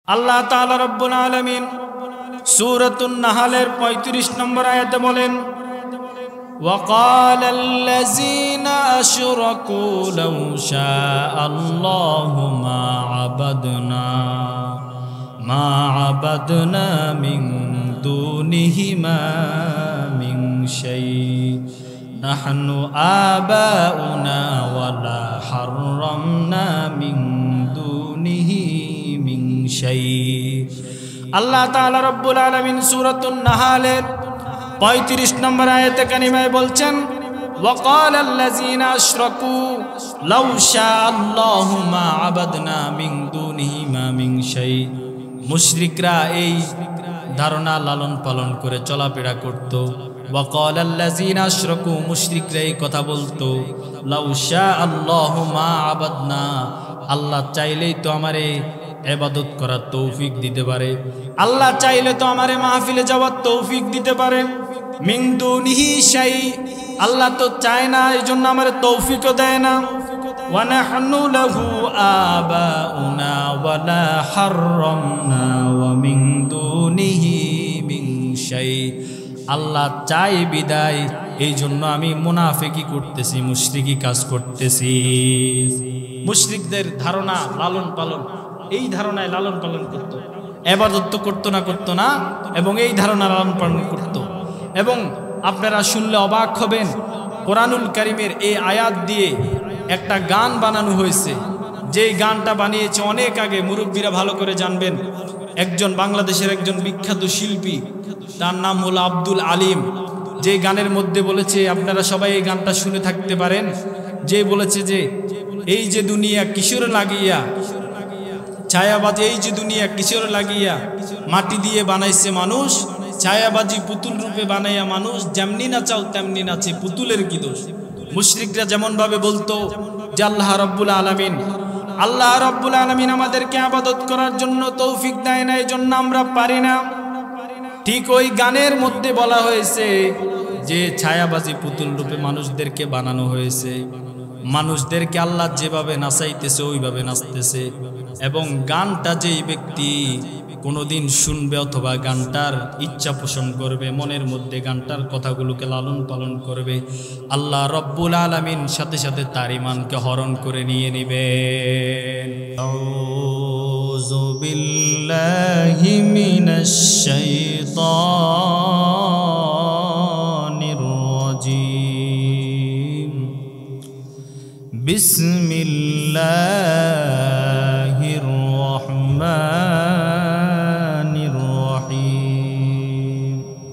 আল্লাহ তাআলা রব্বুল আলামিন সূরাতুন নাহলের ৩৫ নম্বর আয়াতে বলেন, وقال الذين أشركوا لو شاء الله ما عبدنا من دونه ما من شيء نحن آباؤنا ولا حرمنا من دونه من شيء। আল্লাহ তাআলা রব্বুল আলামিন সূরাতুন নাহলের ৩৫ নম্বর আয়াতে কারিমায় বলছেন, وقال الذين أشركوا لو شاء الله ما عبدنا من دونه ما من شيء। মুশরিকরা এই ধারণা লালন পালন করে চলাফেরা করত। وقال الذين أشركوا মুশরিকরা এই কথা বলতো, لو شاء الله ما عبدنا, আল্লাহ চাইলেই তো আমারে ইবাদত করার তৌফিক দিতে পারে, আল্লাহ চাইলে তো আমারে মাহফিলে যাওয়ার তৌফিক দিতে পারে। মিন দুনিহি শাই, আল্লাহ তো চায় না, এইজন্য আমারে তৌফিকও দেয় না। ওয়া নাহনু লাহু আবাউনা ওয়ালা হাররামনা ওয়া মিন দুনিহি মিন শাই, আল্লাহ চাই বিদায় এইজন্য আমি মুনাফিকি করতেছি, মুশরিকি কাজ করতেছি। মুশরিকদের ধারণা লালন পালন, এই ধারণায় লালন পালন করত, ইবাদত তো করতো না এবং এই ধারণা লালন পালন করত। এবং আপনারা শুনলে অবাক হবেন, কোরআনুল কারীমের এই আয়াত দিয়ে একটা গান বানানো হয়েছে, যেই গানটা বানিয়েছে অনেক আগে, মুরব্বীরা ভালো করে জানবেন। একজন বাংলাদেশের একজন বিখ্যাত শিল্পী, তার নাম হলো আব্দুল আলিম। যে গানের মধ্যে বলেছে, আপনারা সবাই এই গানটা শুনে থাকতে পারেন, যে বলেছে যে এই যে দুনিয়া কিশোর লাগিয়া ছায়াবাজি, এই যে দুনিয়া কিশোর লাগিয়া মাটি দিয়ে বানাইছে মানুষ, ছায়াবাজি পুতুল রূপে বানাইয়া মানুষ, যেমনি নাচাও তেমনি নাচে, পুতুলের কি দোষ। মুশরিকরা যেমন ভাবে বলতো যে আল্লাহ রব্বুল আলামিন আমাদেরকে ইবাদত করার জন্য তৌফিক দেয় না, এজন্য আমরা পারি না। ঠিক ওই গানের মধ্যে বলা হয়েছে যে ছায়াবাজি পুতুল রূপে মানুষদেরকে বানানো হয়েছে, মানুষদেরকে আল্লাহ যেভাবে নাচাইতেছে ওইভাবে নাচতেছে। এবং গানটা যেই ব্যক্তি কোনোদিন শুনবে অথবা গানটার ইচ্ছা পোষণ করবে, মনের মধ্যে গানটার কথাগুলোকে লালন পালন করবে, আল্লাহ রব্বুল আলামিন সাথে সাথে তার ঈমানকে হরণ করে নিয়ে নেবেন। আউযু বিল্লাহি মিনাশ শাইতানির রাজীম। বিসমিল্লাহির রহমানির রহিম।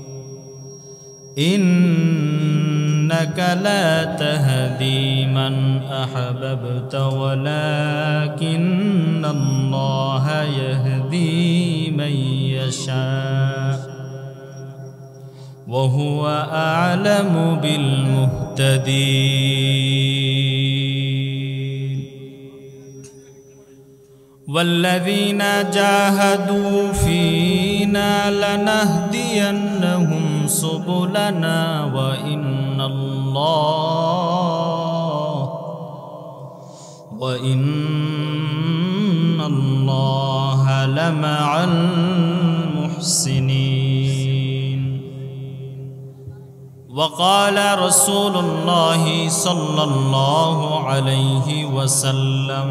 ইন্নাকা লা তাহদি মান আহবাবতা ওয়ালাকিন্নাল্লাহা ইয়াহদি মান ইয়াশা ওয়া হুয়া আ'লামু বিল মুহতাদিন। والذين جاهدوا فينا لنهدينهم سبلنا وإن الله لمع المحسنين। وقال رسول الله صلى الله عليه وسلم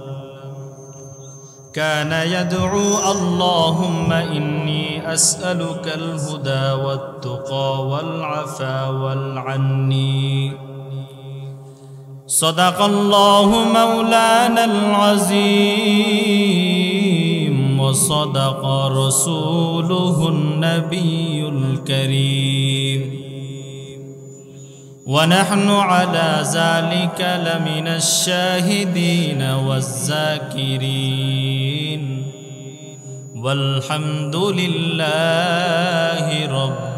كان يدعو اللهم إني أسألك الهدى والتقى والعفاف والعني. صدق الله مولانا العظيم وصدق رسوله النبي الكريم ونحن على ذلك لمن الشاهدين والذاكرين والحمد لله رب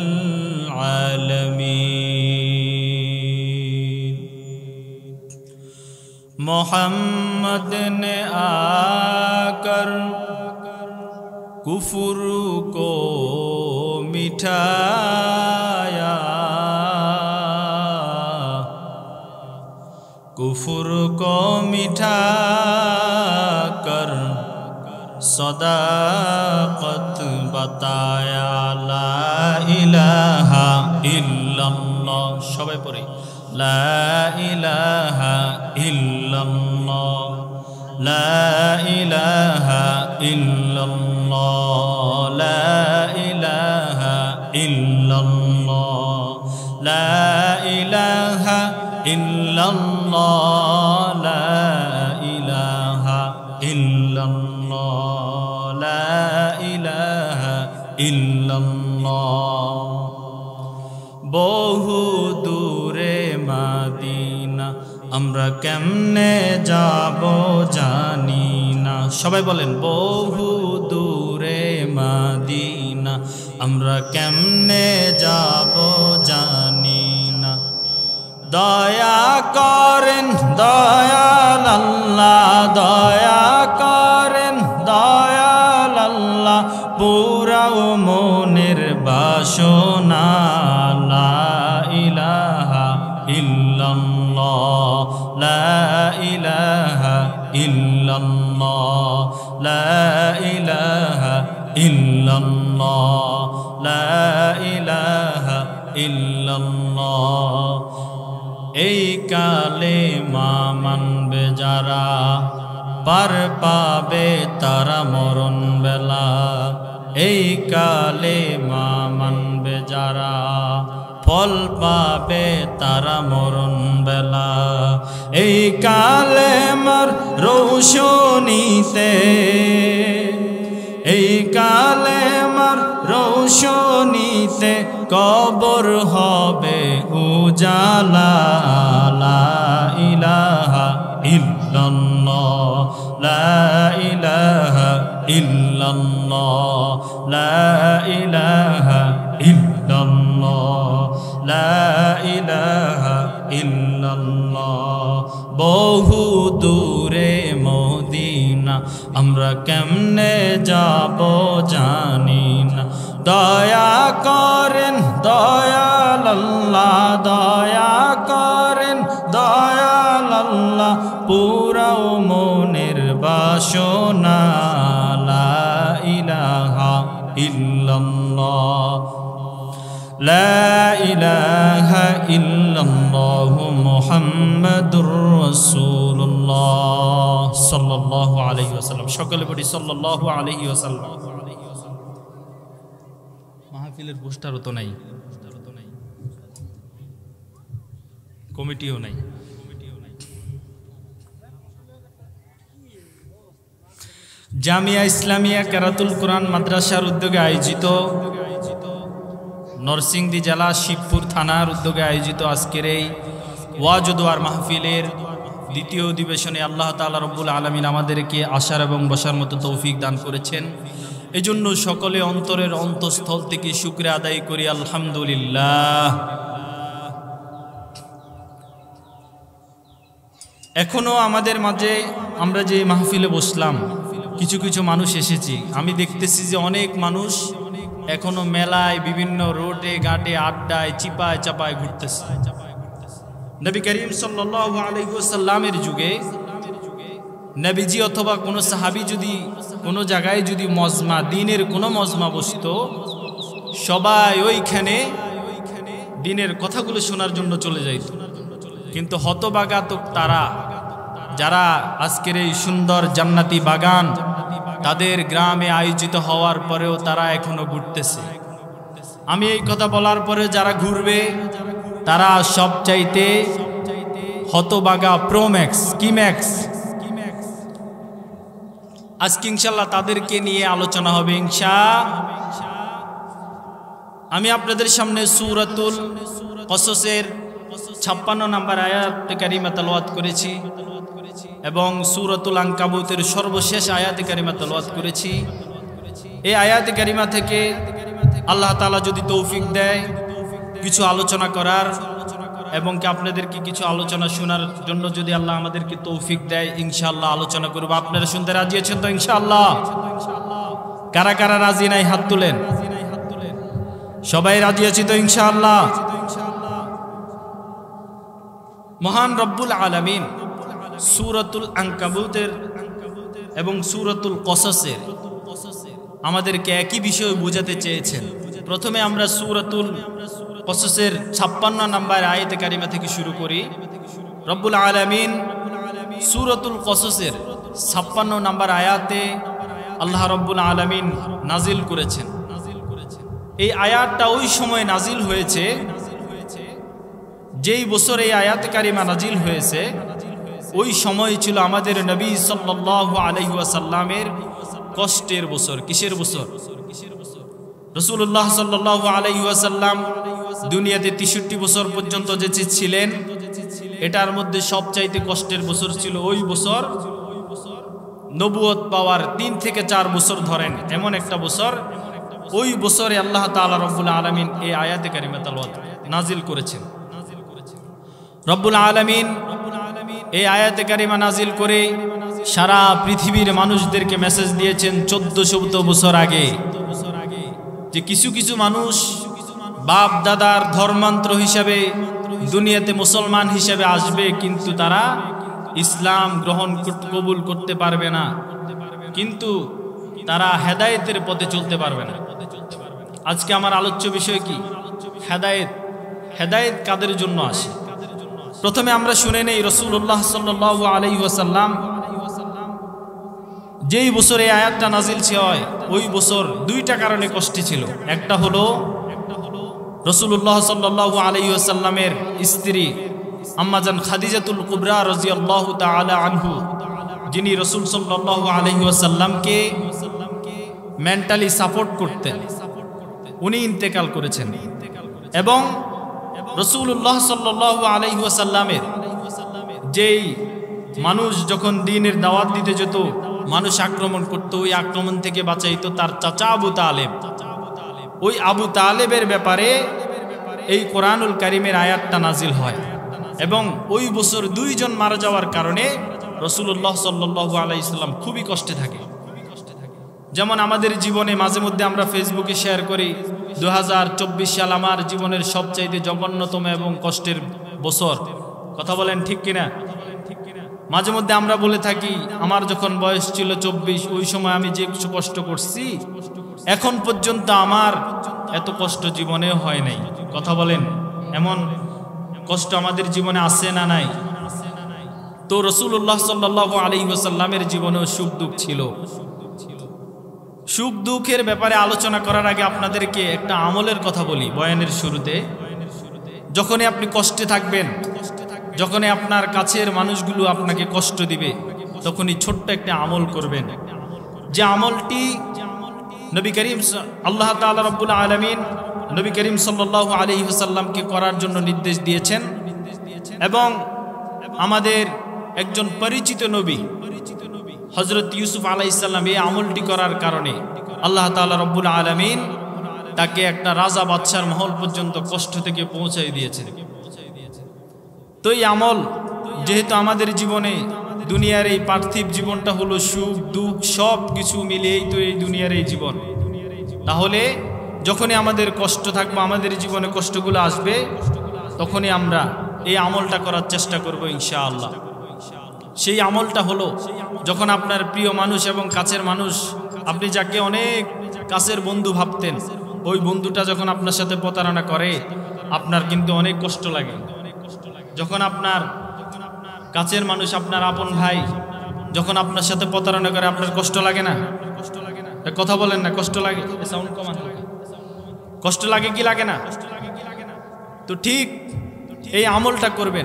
العالمين। मोहम्मद ने आकर कुफ्र को मिटाया, कुफ्र को मिटा कर सदाकत बताया ला इलाहा इल्लल्लाह সবাই পড়ি লা ইলাহা ইল্লাল্লাহ লা ইলাহা ইল্লাল্লাহ লা ইলাহা ইল্লাল্লাহ লা ইলাহা ইল্লাল্লাহ লা ইলাহা ইল্লাল্লাহ লা ইলাহা ইল্লাল্লাহ বহু দূরে মদিনা আমরা কেমনে যাব জানি না সবাই বলেন বহু দূরে মদিনা আমরা কেমনে যাব জানি না দয়া করেন দয়াল আল্লাহ দয়া করেন দয়াল আল্লাহ পুরাও মনের বাসনা লা ইলাহা ইল্লাল্লাহ লা ইলাহা ইল্লাল্লাহ লা ইলাহা ইল্লাল্লাহ লা ইলাহা ইল্লাল্লাহ এই কালেমা মানবে যারা পার পাবে তারা মরণ বেলা এই কালেমা মানবে যারা ফল পাবে তারা মরণ বেলা এই কালেমার রৌশনীতে এই কালেমার রৌশনীতে কবর হবে উজালা লা ইলাহা ইল্লাল্লাহ লা ইলাহা ইল্লাল্লাহ লা ইলাহা ইল্লাল্লাহ লা ইলাহা ইল্লাল্লাহ বহু দূরে মদিনা আমরা কেমনে যাব জানি না দয়া করেন দয়াল আল্লাহ দয়া করেন দয়াল আল্লাহ পুরাও মনের বাসনা লা ইলাহা ইল্লাল্লাহ লা ইলাহা ইল্লাল্লাহ মুহাম্মাদুর রাসূলুল্লাহ সাল্লাল্লাহু আলাইহি ওয়াসাল্লাম সকলে পড়ি সাল্লাল্লাহু আলাইহি ওয়াসাল্লাম মাহফিলের পোস্টারও তো নাই কমিটিও নাই জামিয়া ইসলামিয়া কেরাতুল কোরআন মাদ্রাসার উদ্যোগে আয়োজিত নরসিংদী জেলা শিবপুর থানার উদ্যোগে আয়োজিত আজকের এই ওয়াজ ও দোয়ার মাহফিলের দ্বিতীয় অধিবেশনে আল্লাহ তাআলা রব্বুল আলামিন আমাদেরকে আসার এবং বসার মতো তৌফিক দান করেছেন এজন্য সকলে অন্তরের অন্তঃস্থল থেকে শুকরিয়া আদায় করি আলহামদুলিল্লাহ এখনো আমাদের মাঝে আমরা যে মাহফিলে বসলাম কিছু কিছু মানুষ এসেছি আমি দেখতেছি যে অনেক মানুষ এখনো মেলায় বিভিন্ন রোডে ঘাটে আড্ডায় চিপায় চাপায় ঘুরতেছে নবী করিম সাল্লাল্লাহু আলাইহি ওয়াসাল্লামের যুগে নবীজি অথবা কোনো সাহাবী যদি কোনো জায়গায় যদি মজমা দ্বীনের কোনো মজমা বসতো সবাই ওইখানে দ্বীনের কথাগুলো শোনার জন্য চলে যাইত কিন্তু হতভাগা তো তারা যারা আজকের এই সুন্দর জান্নাতি বাগান তাদের গ্রামে আয়োজিত হওয়ার পরেও তারা এখনো ঘুরতেছে আমি এই কথা বলার পরে যারা ঘুরবে তারা সবচাইতে হতভাগা প্রোম্যাক্স কিম্যাক্স আজকে ইনশাআল্লাহ তাদেরকে নিয়ে আলোচনা হবে আমি আপনাদের সামনে সূরাতুল কসসের 56 নম্বর আয়াত কারিমা তেলাওয়াত করেছি এবং সূরাতুল আনকাবুতের সর্বশেষ আয়াত কারিমা তেলাওয়াত করেছি এই আয়াত কারিমা থেকে আল্লাহ তাআলা যদি তৌফিক দেয় কিছু আলোচনা করার এবং কি আপনাদেরকে কিছু আলোচনা শোনার জন্য যদি আল্লাহ আমাদেরকে তৌফিক দেয় ইনশাআল্লাহ আলোচনা করব আপনারা শুনতে রাজি আছেন তো ইনশাআল্লাহ কারা কারা রাজি নাই হাত তুলেন সবাই রাজি আছি তো ইনশাআল্লাহ মহান রব্বুল আলামিন সূরাতুল আনকাবুতের এবং সূরাতুল কসসের আমাদেরকে একই বিষয় বোঝাতে চেয়েছেন। প্রথমে আমরা সূরাতুল কসসের 56 নম্বর আয়াতে কারিমা থেকে শুরু করি। রব্বুল আলামিন সূরাতুল কসসের 56 নম্বর আয়াতে আল্লাহ রব্বুল আলামিন নাজিল করেছেন। এই আয়াতটা ওই সময় নাজিল হয়েছে যেই বছর এই আয়াত কারিমা নাজিল হয়েছে ওই সময় ছিল আমাদের নবী সাল্লাল্লাহু আলাইহি ওয়াসাল্লামের কষ্টের বছর। কিসের বছর? রাসূলুল্লাহ সাল্লাল্লাহু আলাইহি ওয়াসাল্লাম দুনিয়াতে 63 বছর পর্যন্ত বেঁচে ছিলেন। এটার মধ্যে সবচাইতে কষ্টের বছর ছিল ওই বছর, নবুয়ত পাওয়ার 3 থেকে 4 বছর ধরেন এমন একটা বছর। ওই বছরে আল্লাহ তাআলা রব্বুল আলামিন এই আয়াতে কারিমা তেলাওয়াত নাজিল করেছেন। রব্বুল আলামিন এই আয়াতে কারিমা নাজিল করে সারা পৃথিবীর মানুষদেরকে মেসেজ দিয়েছেন 1400 বছর আগে, যে কিছু কিছু মানুষ বাপ দাদার ধর্মান্তর হিসাবে দুনিয়াতে মুসলমান হিসাবে আসবে, কিন্তু তারা ইসলাম গ্রহণ কবুল করতে পারবে না, কিন্তু তারা হেদায়েতের পথে চলতে পারবে না। আজকে আমার আলোচ্য বিষয় কি? হেদায়েত। হেদায়েত কাদের জন্য আসে? প্রথমে আমরা শুনে নেই রাসূলুল্লাহ সাল্লাল্লাহু আলাইহি ওয়াসাল্লাম যেই বছরে আয়াতটা নাজিল হয় ওই বছর 2টা কারণে কষ্টে ছিল। একটা হলো রাসূলুল্লাহ সাল্লাল্লাহু আলাইহি ওয়াসাল্লামের স্ত্রী আম্মাজান খাদিজাতুল কুবরা রাদিয়াল্লাহু তাআলা আনহু, যিনি রাসূল সাল্লাল্লাহু আলাইহি ওয়াসাল্লামকে মেন্টালি সাপোর্ট করতেন, উনি ইন্তেকাল করেছেন। এবং রাসূলুল্লাহ সাল্লাল্লাহু আলাইহি ওয়াসাল্লামের যেই মানুষ যখন দ্বীনের দাওয়াত দিতে যেত, মানুষ আক্রমণ করত, ওই আক্রমণ থেকে বাঁচাইতো তার চাচা আবু তালেব। ওই আবু তালেবের ব্যাপারে এই কোরআনুল কারীমের আয়াতটা নাজিল হয়। এবং ওই বছর 2 জন মারা যাওয়ার কারণে রাসূলুল্লাহ সাল্লাল্লাহু আলাইহি ওয়াসাল্লাম খুবই কষ্টে থাকে। যেমন আমাদের জীবনে মাঝে মধ্যে আমরা ফেসবুকে শেয়ার করি 2024 সাল আমার জীবনের সবচাইতে জঘন্যতম এবং কষ্টের বছর। কথা বলেন ঠিক কিনা? মাঝে মধ্যে আমরা বলে থাকি আমার যখন বয়স ছিল 24 ওই সময় আমি যে কষ্ট করছি এখন পর্যন্ত আমার এত কষ্ট জীবনেও হয় নাই। কথা বলেন, এমন কষ্ট আমাদের জীবনে আছে না নাই? তো রাসূলুল্লাহ সাল্লাল্লাহু আলাইহি ওয়াসাল্লামের জীবনেও সুখ দুঃখ ছিল। সুখ দুঃখের ব্যাপারে আলোচনা করার আগে আপনাদেরকে একটা আমলের কথা বলি বয়ানের শুরুতে। যখনই আপনি কষ্টে থাকবেন, যখনই আপনার কাছের মানুষগুলো আপনাকে কষ্ট দিবে, তখনই ছোট্ট একটা আমল করবেন, যে আমলটি নবী করিম আল্লাহ তাআলা রব্বুল আলামিন নবী করিম সাল্লাল্লাহু আলাইহি ওয়াসাল্লামকে করার জন্য নির্দেশ দিয়েছেন। এবং আমাদের একজন পরিচিত নবী হযরত ইউসুফ আলাইহিস সালাম এই আমলটি করার কারণে আল্লাহ তাআলা রব্বুল আলামিন তাকে একটা রাজা বাদশার মহল পর্যন্ত কষ্ট থেকে পৌঁছাই দিয়েছেন। তো এই আমল যেহেতু আমাদের জীবনে দুনিয়ার এই পার্থিব জীবনটা হলো সুখ দুঃখ সব কিছু মিলিয়েই তো এই দুনিয়ার এই জীবন, তাহলে যখনই আমাদের কষ্ট থাকবে, আমাদের জীবনে কষ্টগুলো আসবে, তখনই আমরা এই আমলটা করার চেষ্টা করব ইনশাআল্লাহ। সেই আমলটা হলো যখন আপনার প্রিয় মানুষ এবং কাছের মানুষ, আপনি যাকে অনেক কাছের বন্ধু ভাবতেন, ওই বন্ধুটা যখন আপনার সাথে প্রতারণা করে আপনার কিন্তু অনেক কষ্ট লাগে। যখন আপনার কাছের মানুষ, আপনার আপন ভাই যখন আপনার সাথে প্রতারণা করে আপনার কষ্ট লাগে না? কথা বলেন না, কষ্ট লাগে? সাউন্ড কমান। কষ্ট লাগে কি লাগে না? তো ঠিক এই আমলটা করবেন।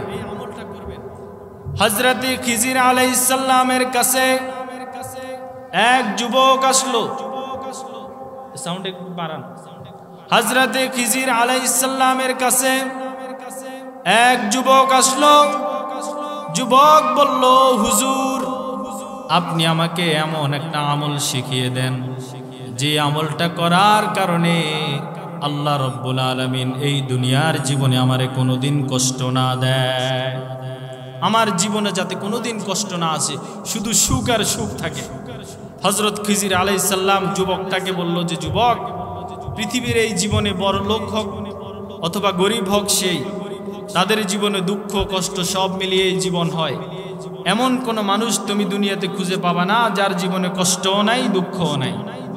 হযরত খিজির আলাইহিস সালামের কাছে এক যুবক আসলো। সাউন্ড একটু বাড়ান। হযরত খিজির আলাইহিস সালামের কাছে এক যুবক আসলো। যুবক বলল, হুজুর আপনি আমাকে এমন একটা আমল শিখিয়ে দেন যে আমলটা করার কারণে আল্লাহ রব্বুল আলামিন এই দুনিয়ার জীবনে আমারে কোনোদিন কষ্ট না দেয়, আমার জীবনে যাতে কোনোদিন কষ্ট না আসে, শুধু সুখ আর সুখ থাকে। হযরত খিজির আলাইহিস সালাম যুবকটাকে বলল যে যুবক, পৃথিবীর এই জীবনে বড় লোক হোক অথবা গরিব হোক, সেই তাদের জীবনে দুঃখ কষ্ট সব মিলিয়ে জীবন হয়, এমন কোন মানুষ তুমি দুনিয়াতে খুঁজে পাবা না যার জীবনে কষ্টও নাই, দুঃখও নাই।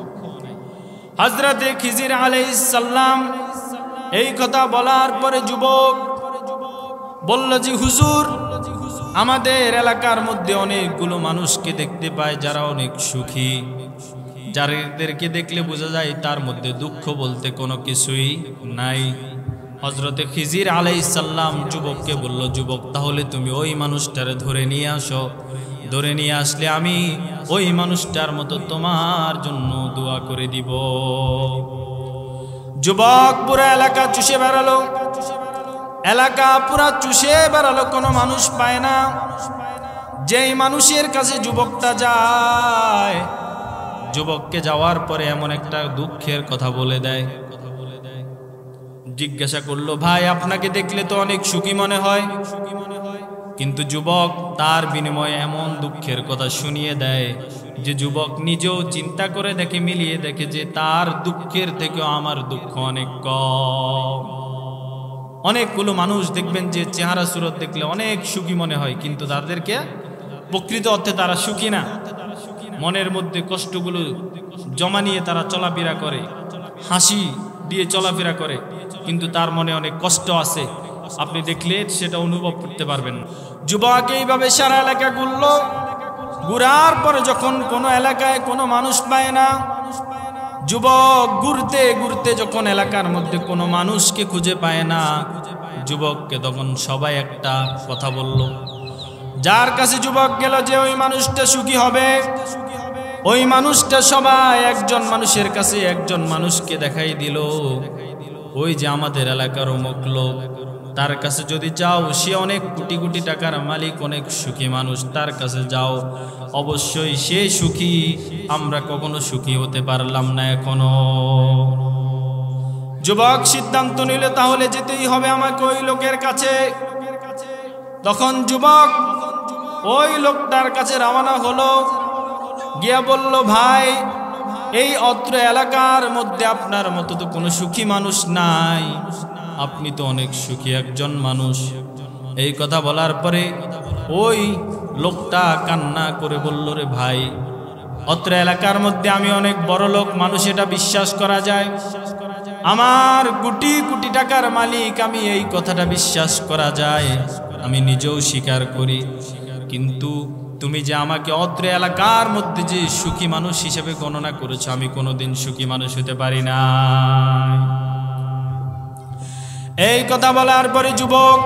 হযরতে খিজির আলাইহিস সালাম এই কথা বলার পরে যুবক বলল যে হুজুর, আমাদের এলাকার মধ্যে অনেকগুলো মানুষকে দেখতে পাই যারা অনেক সুখী, যাদেরকে দেখলে বোঝা যায় তার মধ্যে দুঃখ বলতে কোনো কিছুই নাই। হযরতে খিজির আলাইহিস সালাম যুবককে বলল, যুবক তাহলে তুমি ওই মানুষটারে ধরে নিয়ে আসো, ধরে নিয়ে আসলে আমি ওই মানুষটার মতো তোমার জন্য দোয়া করে দিব। যুবক পুরো এলাকা চুষে বেড়ালো, এলাকা পুরা চুষে বেড়ালো, কোনো মানুষ পায় না। যেই মানুষের কাছে যুবকটা যায়, যুবককে যাওয়ার পরে এমন একটা দুঃখের কথা বলে দেয়। জিজ্ঞাসা করলো, ভাই আপনাকে দেখলে তো অনেক সুখী মনে হয়, কিন্তু যুবক তার বিনিময়ে এমন দুঃখের কথা শুনিয়ে দেয় যে যুবক নিজেও চিন্তা করে দেখে, মিলিয়ে দেখে যে তার দুঃখের থেকেও আমার দুঃখ অনেক কম। অনেকগুলো মানুষ দেখবেন যে চেহারা সুরত দেখলে অনেক সুখী মনে হয়, কিন্তু তাদেরকে প্রকৃত অর্থে তারা সুখী না। মনের মধ্যে কষ্টগুলো জমা নিয়ে তারা চলাফেরা করে, হাসি দিয়ে চলাফেরা করে, কিন্তু তার মনে অনেক কষ্ট আছে। আপনি দেখলে সেটা অনুভব করতে পারবেন। যুবক এইভাবে সারা এলাকা ঘুরলো, ঘুরার পরে যখন কোনো এলাকায় কোনো মানুষ পায় না, যুবক ঘুরতে ঘুরতে যখন এলাকার মধ্যে কোনো মানুষকে খুঁজে পায় না, যুবককে তখন সবাই একটা কথা বলল। যার কাছে যুবক গেল যে ওই মানুষটা সুখী হবে, ওই মানুষটা সবাই একজন মানুষের কাছে একজন মানুষকে দেখাই দিল, ওই যে আমাদের এলাকার অমুক লোক, তার কাছে যদি যাও সে অনেক কোটি কোটি টাকার মালিক, অনেক সুখী মানুষ, তার কাছে যাও অবশ্যই সে সুখী, আমরা কখনো সুখী হতে পারলাম না এখনো। যুবক সিদ্ধান্ত নিল তাহলে যেতেই হবে আমাকে ওই লোকের কাছে। তখন যুবক ওই লোকটার কাছে রওনা হলো, গিয়া বলল, ভাই এই অত্র এলাকার মধ্যে আপনার মতো তো কোনো সুখী মানুষ নাই, আপনি তো অনেক সুখী একজন মানুষ। এই কথা বলার পরে ওই লোকটা কান্না করে বলল, রে ভাই অত্র এলাকার মধ্যে আমি অনেক বড় লোক মানুষ, এটা বিশ্বাস করা যায়, আমার কোটি কোটি টাকার মালিক, আমি এই কথাটা বিশ্বাস করা যায়, আমি নিজেও স্বীকার করি, কিন্তু তুমি যে আমাকে অত্র এলাকার মধ্যে যে সুখী মানুষ হিসেবে গণনা করেছো, আমি কোনোদিন সুখী মানুষ হতে পারি না। এই কথা বলার পরে যুবক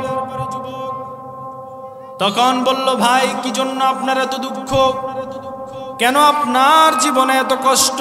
তখন বলল, ভাই কি জন্য আপনার এত দুঃখ, কেন আপনার জীবনে এত কষ্ট?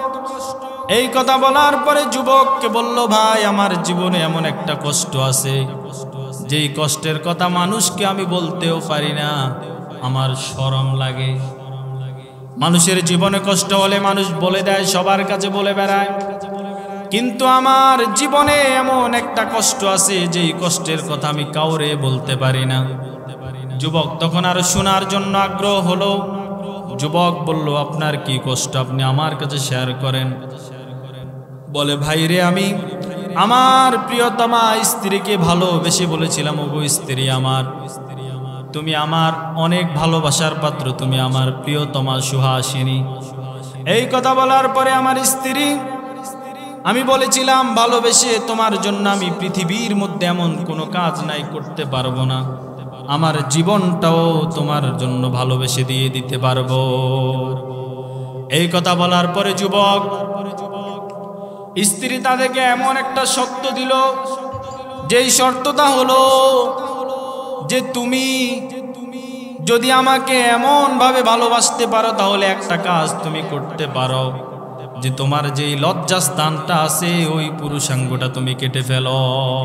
এই কথা বলার পরে যুবককে বলল, ভাই আমার জীবনে এমন একটা কষ্ট আছে, যেই কষ্টের কথা মানুষকে আমি বলতেও পারি না, আমার শরম লাগে। মানুষের জীবনে কষ্ট হলে মানুষ বলে দেয়, সবার কাছে বলে বেড়ায়, কিন্তু আমার জীবনে এমন একটা কষ্ট আছে যেই কষ্টের কথা আমি কাউরে বলতে পারি না। যুবক তখন আরো শোনার জন্য আগ্রহ হলো। যুবক বলল, আপনার কি কষ্ট, আপনি আমার কাছে শেয়ার করেন। বলে, ভাই রে, আমি আমার প্রিয়তমা স্ত্রীকে ভালোবেসে বলেছিলাম, ওগো স্ত্রী আমার, তুমি আমার অনেক ভালোবাসার পাত্র, তুমি আমার প্রিয়তমা সুহাসিনী। এই কথা বলার পরে আমার স্ত্রী, আমি বলেছিলাম ভালোবেসে তোমার জন্য আমি পৃথিবীর মধ্যে এমন কোনো কাজ নাই করতে পারবো না, আমার জীবনটাও তোমার জন্য ভালোবেসে দিয়ে দিতে পারবো। এই কথা বলার পরে যুবক স্ত্রী তাদেরকে এমন একটা শর্ত দিল, যেই শর্তটা হলো যে তুমি যদি আমাকে এমন ভাবে ভালোবাসতে পারো, তাহলে একটা কাজ তুমি করতে পারো, যে তোমার যেই লজ্জাস্থানটা আছে ওই পুরুষাঙ্গটা তুমি কেটে ফেলো।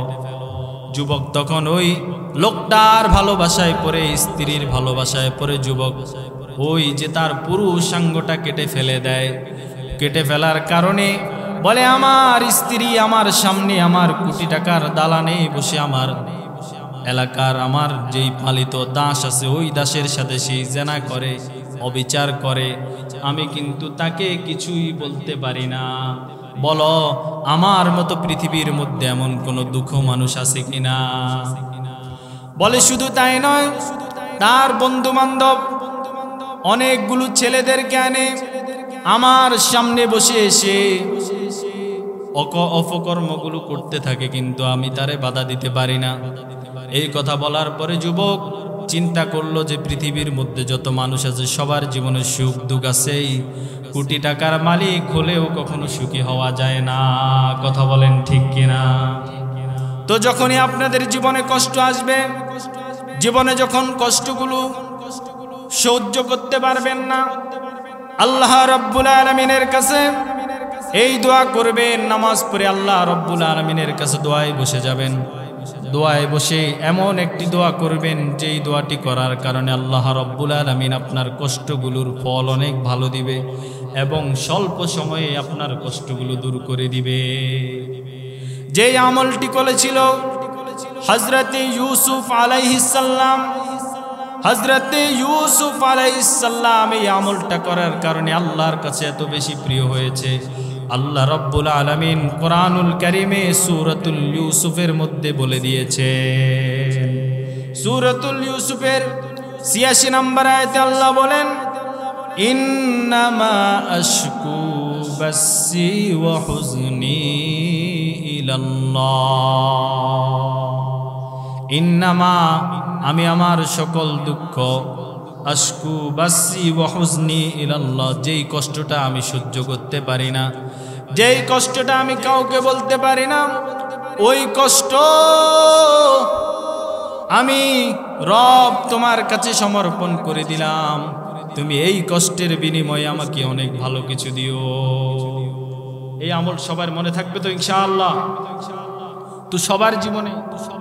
যুবক তখন ওই লোকটার ভালোবাসায় পড়ে, স্ত্রীর ভালোবাসায় পড়ে যুবক ওই যে তার পুরুষাঙ্গটা কেটে ফেলে দেয়। কেটে ফেলার কারণে বলে, আমার স্ত্রী আমার সামনে আমার কোটি টাকার দালানে বসে আমার এলাকার আমার যেই পালিত দাস আছে ওই দাসের সাথে সেই জেনা করে, অবিচার করে, আমি কিন্তু তাকে কিছুই বলতে পারি না। বলো আমার মতো পৃথিবীর মধ্যে এমন কোন দুঃখ মানুষ আছে কিনা? বলে শুধু তাই নয়, তার বন্ধু বান্ধব অনেকগুলো ছেলেদেরকে আনে আমার সামনে বসে এসে অপকর্মগুলো করতে থাকে, কিন্তু আমি তারে বাধা দিতে পারি না। এই কথা বলার পরে যুবক চিন্তা করলো যে পৃথিবীর মধ্যে যত মানুষ আছে সবার জীবনে সুখ দুঃখ আছেই, কোটি টাকার মালিক হলেও কখনো সুখী হওয়া যায় না। কথা বলেন ঠিক কিনা? তো যখনই আপনাদের জীবনে কষ্ট আসবে, জীবনে যখন কষ্টগুলো সহ্য করতে পারবেন না, আল্লাহ রাব্বুল আলামিনের কাছে এই দোয়া করবেন, নামাজ পড়ে আল্লাহ রাব্বুল আলামিনের কাছে দোয়ায় বসে যাবেন। দোয়ায় বসে এমন একটি দোয়া করবেন যেই দোয়াটি করার কারণে আল্লাহ রাব্বুল আলামিন আপনার কষ্টগুলোর ফল অনেক ভালো দিবে এবং স্বল্প সময়ে আপনার কষ্টগুলো দূর করে দিবে। যেই আমলটি করেছিল হযরতে ইউসুফ আলাইহিস সালাম, হযরতে ইউসুফ আলাইহিস সালাম এই আমলটা করার কারণে আল্লাহর কাছে এত বেশি প্রিয় হয়েছে। আল্লাহ রাব্বুল আলামিন কোরআনুল কারীমে সূরাতুল ইউসুফের মধ্যে বলে দিয়েছে, সূরাতুল ইউসুফের ৮৬ নম্বর আয়াতে আল্লাহ বলেন, ইন্নামা আশকু বাসসি ওয়া হুজনি ইলাল্লাহ। ইন্নামা আমি আমার সকল দুঃখ, আশকু বাসসি ওয়া হুজনি ইলাল্লাহ যেই কষ্টটা আমি সহ্য করতে পারি না, যেই কষ্টটা আমি কাউকে বলতে পারি না, ওই কষ্ট আমি রব তোমার কাছে সমর্পণ করে দিলাম। তুমি এই কষ্টের বিনিময়ে আমাকে অনেক ভালো কিছু দিও। এই আমল সবার মনে থাকবে তো ইনশাআল্লাহ? তো সবার জীবনে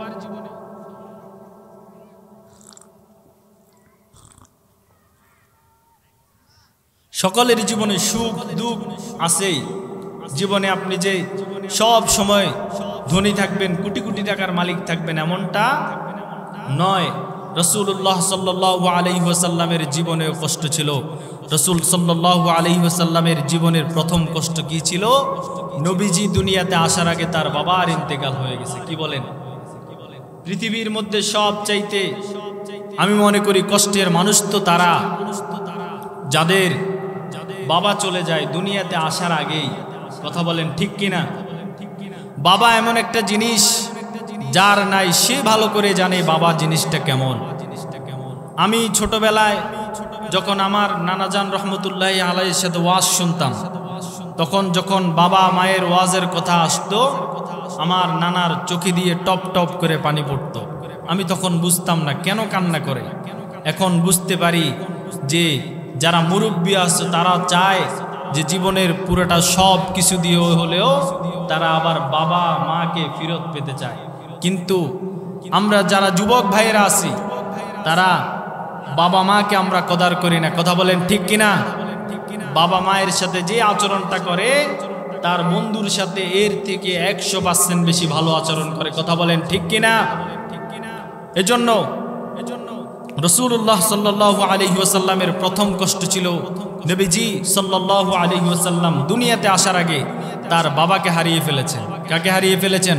সকলের জীবনে সুখ দুঃখ আছেই। জীবনে আপনি যে সব সময় ধনী থাকবেন, কোটি কোটি টাকার মালিক থাকবেন এমনটা নয়। রাসূলুল্লাহ সাল্লাল্লাহু আলাইহি ওয়াসাল্লামের জীবনেও কষ্ট ছিল। রাসূল সাল্লাল্লাহু আলাইহি ওয়াসাল্লামের জীবনের প্রথম কষ্ট কি ছিল? নবীজি দুনিয়াতে আসার আগে তার বাবার ইন্তেকাল হয়ে গেছে। কি বলেন? পৃথিবীর মধ্যে সব চাইতে আমি মনে করি কষ্টের মানুষ তো তারা যাদের বাবা চলে যায় দুনিয়াতে আসার আগেই। কথা বলেন ঠিক কিনা? বাবা এমন একটা জিনিস যার নাই সে ভালো করে জানে বাবা জিনিসটা কেমন। আমি ছোটবেলায় যখন আমার নানাজান রহমতুল্লাহ আলাইহির সাথে ওয়াজ শুনতাম, তখন যখন বাবা মায়ের ওয়াজের কথা আসতো আমার নানার চোখে দিয়ে টপ টপ করে পানি পড়তো। আমি তখন বুঝতাম না কেন কান্না করে। এখন বুঝতে পারি যে যারা মুরব্বী আছে তারা চায় যে জীবনের পুরোটা সব কিছু দিয়ে হলেও তারা আবার বাবা মাকে ফেরত পেতে চায়। কিন্তু আমরা যারা যুবক ভাইয়েরা আছি তারা বাবা মাকে আমরা কদর করি না। কথা বলেন ঠিক কিনা? বাবা মায়ের সাথে যে আচরণটা করে তার বন্ধুর সাথে এর থেকে 100% বেশি ভালো আচরণ করে। কথা বলেন ঠিক কিনা? এজন্য রাসূলুল্লাহ সাল্লাল্লাহু আলাইহি ওয়াসাল্লামের প্রথম কষ্ট ছিল নবীজি সাল্লাল্লাহু আলাইহি ওয়াসাল্লাম দুনিয়াতে আসার আগে তার বাবাকে হারিয়ে ফেলেছেন। কাকে হারিয়ে ফেলেছেন?